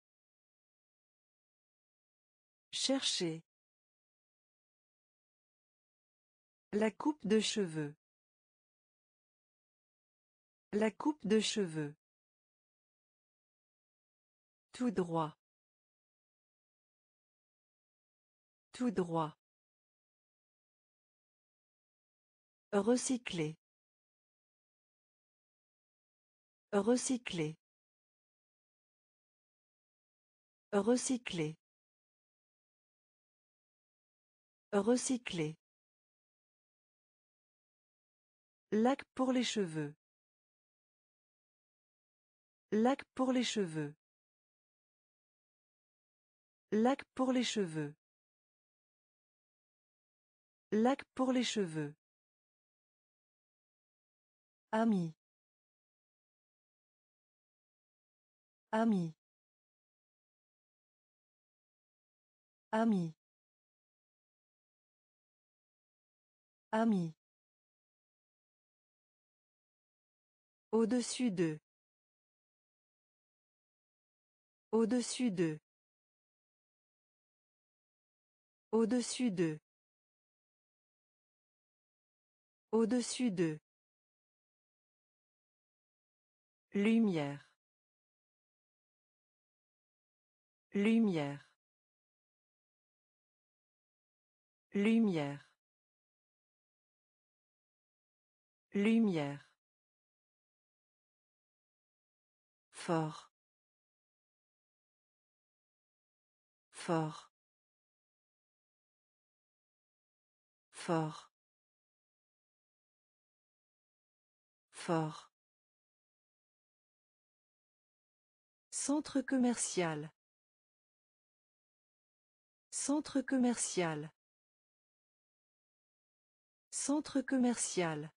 Chercher. La coupe de cheveux. La coupe de cheveux. Tout droit. Tout droit. Recycler. Recycler. Recycler. Recycler. Lac pour les cheveux. Lac pour les cheveux. Lac pour les cheveux. Lac pour les cheveux. Ami. Ami. Ami. Ami. Au-dessus d'eux. Au-dessus d'eux. Au-dessus d'eux. Au-dessus d'eux. Lumière. Lumière. Lumière. Lumière. Fort. Fort. Fort. Fort. Centre commercial. Centre commercial. Centre commercial.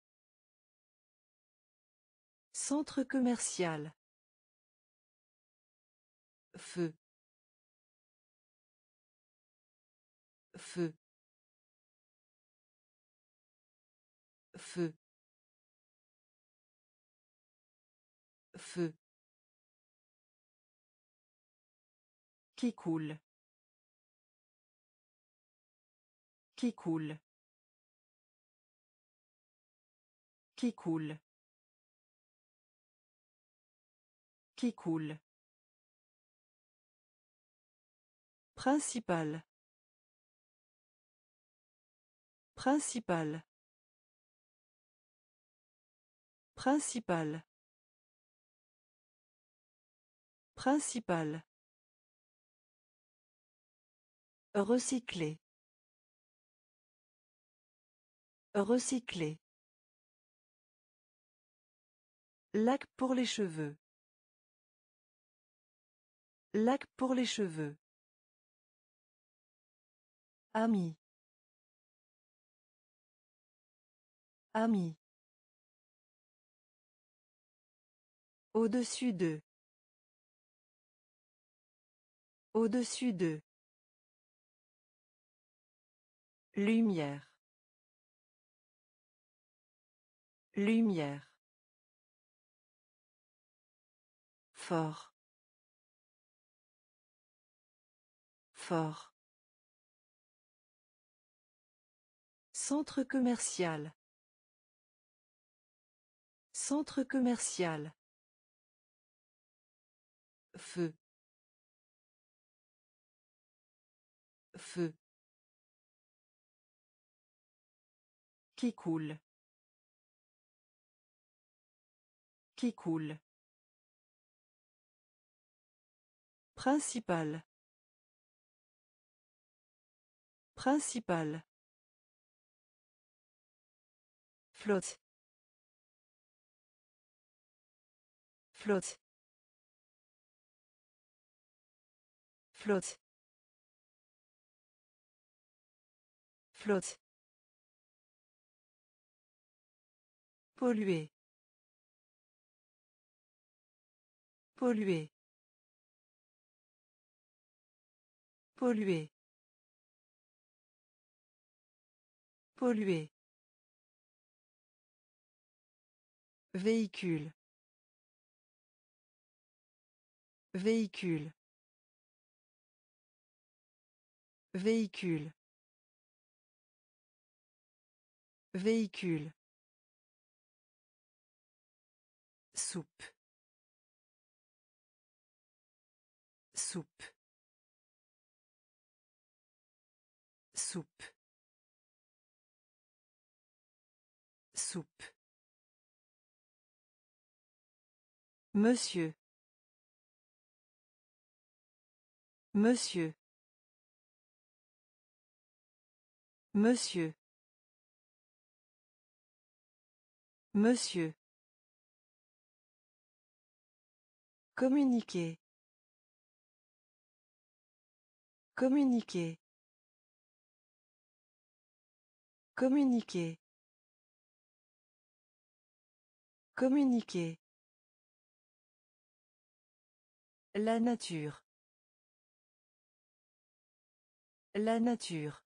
Centre commercial. Feu. Feu. Feu. Feu. Qui coule. Qui coule. Qui coule. Qui coule. Principal. Principal. Principal. Principal. Recycler. Recycler. Lac pour les cheveux. Lac pour les cheveux. Ami. Ami. Au-dessus d'eux. Au-dessus d'eux. Lumière. Lumière. Fort. Fort. Centre commercial. Centre commercial. Feu. Feu. Qui coule. Qui coule. Principal. Principal. Flotte. Flotte. Flotte. Flotte. Polluer. Polluer. Polluer. Polluer. Véhicule. Véhicule. Véhicule. Véhicule. Soupe. Soupe. Soupe. Soupe. Monsieur. Monsieur. Monsieur. Monsieur. Communiquer. Communiquer. Communiquer. Communiquer. La nature. La nature.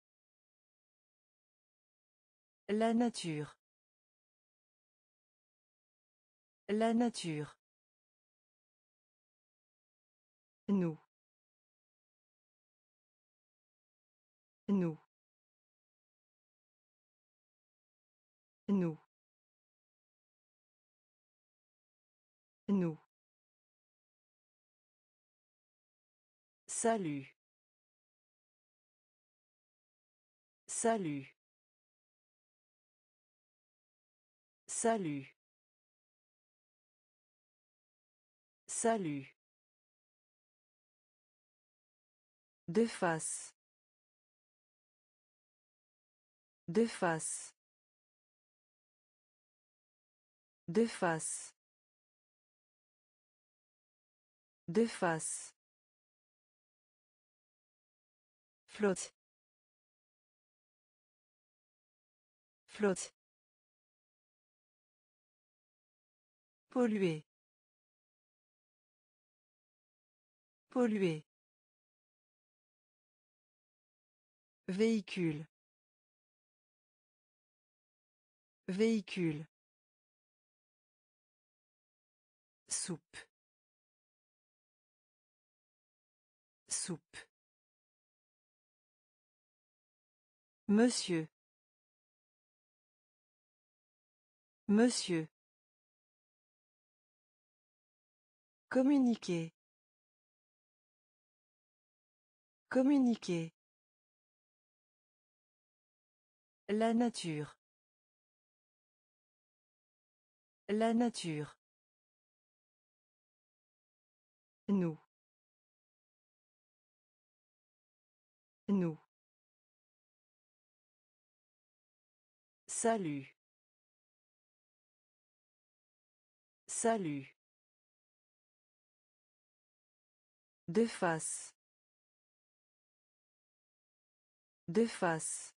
La nature. La nature. Nous. Nous. Nous. Nous. Salut. Salut. Salut. Salut. De face. De face. De face. De face. Flotte. Flotte. Polluer. Polluer. Véhicule. Véhicule. Soupe. Soupe. Monsieur. Monsieur. Communiquer. Communiquer. La nature. La nature. Nous. Nous. Salut. Salut. De face. De face.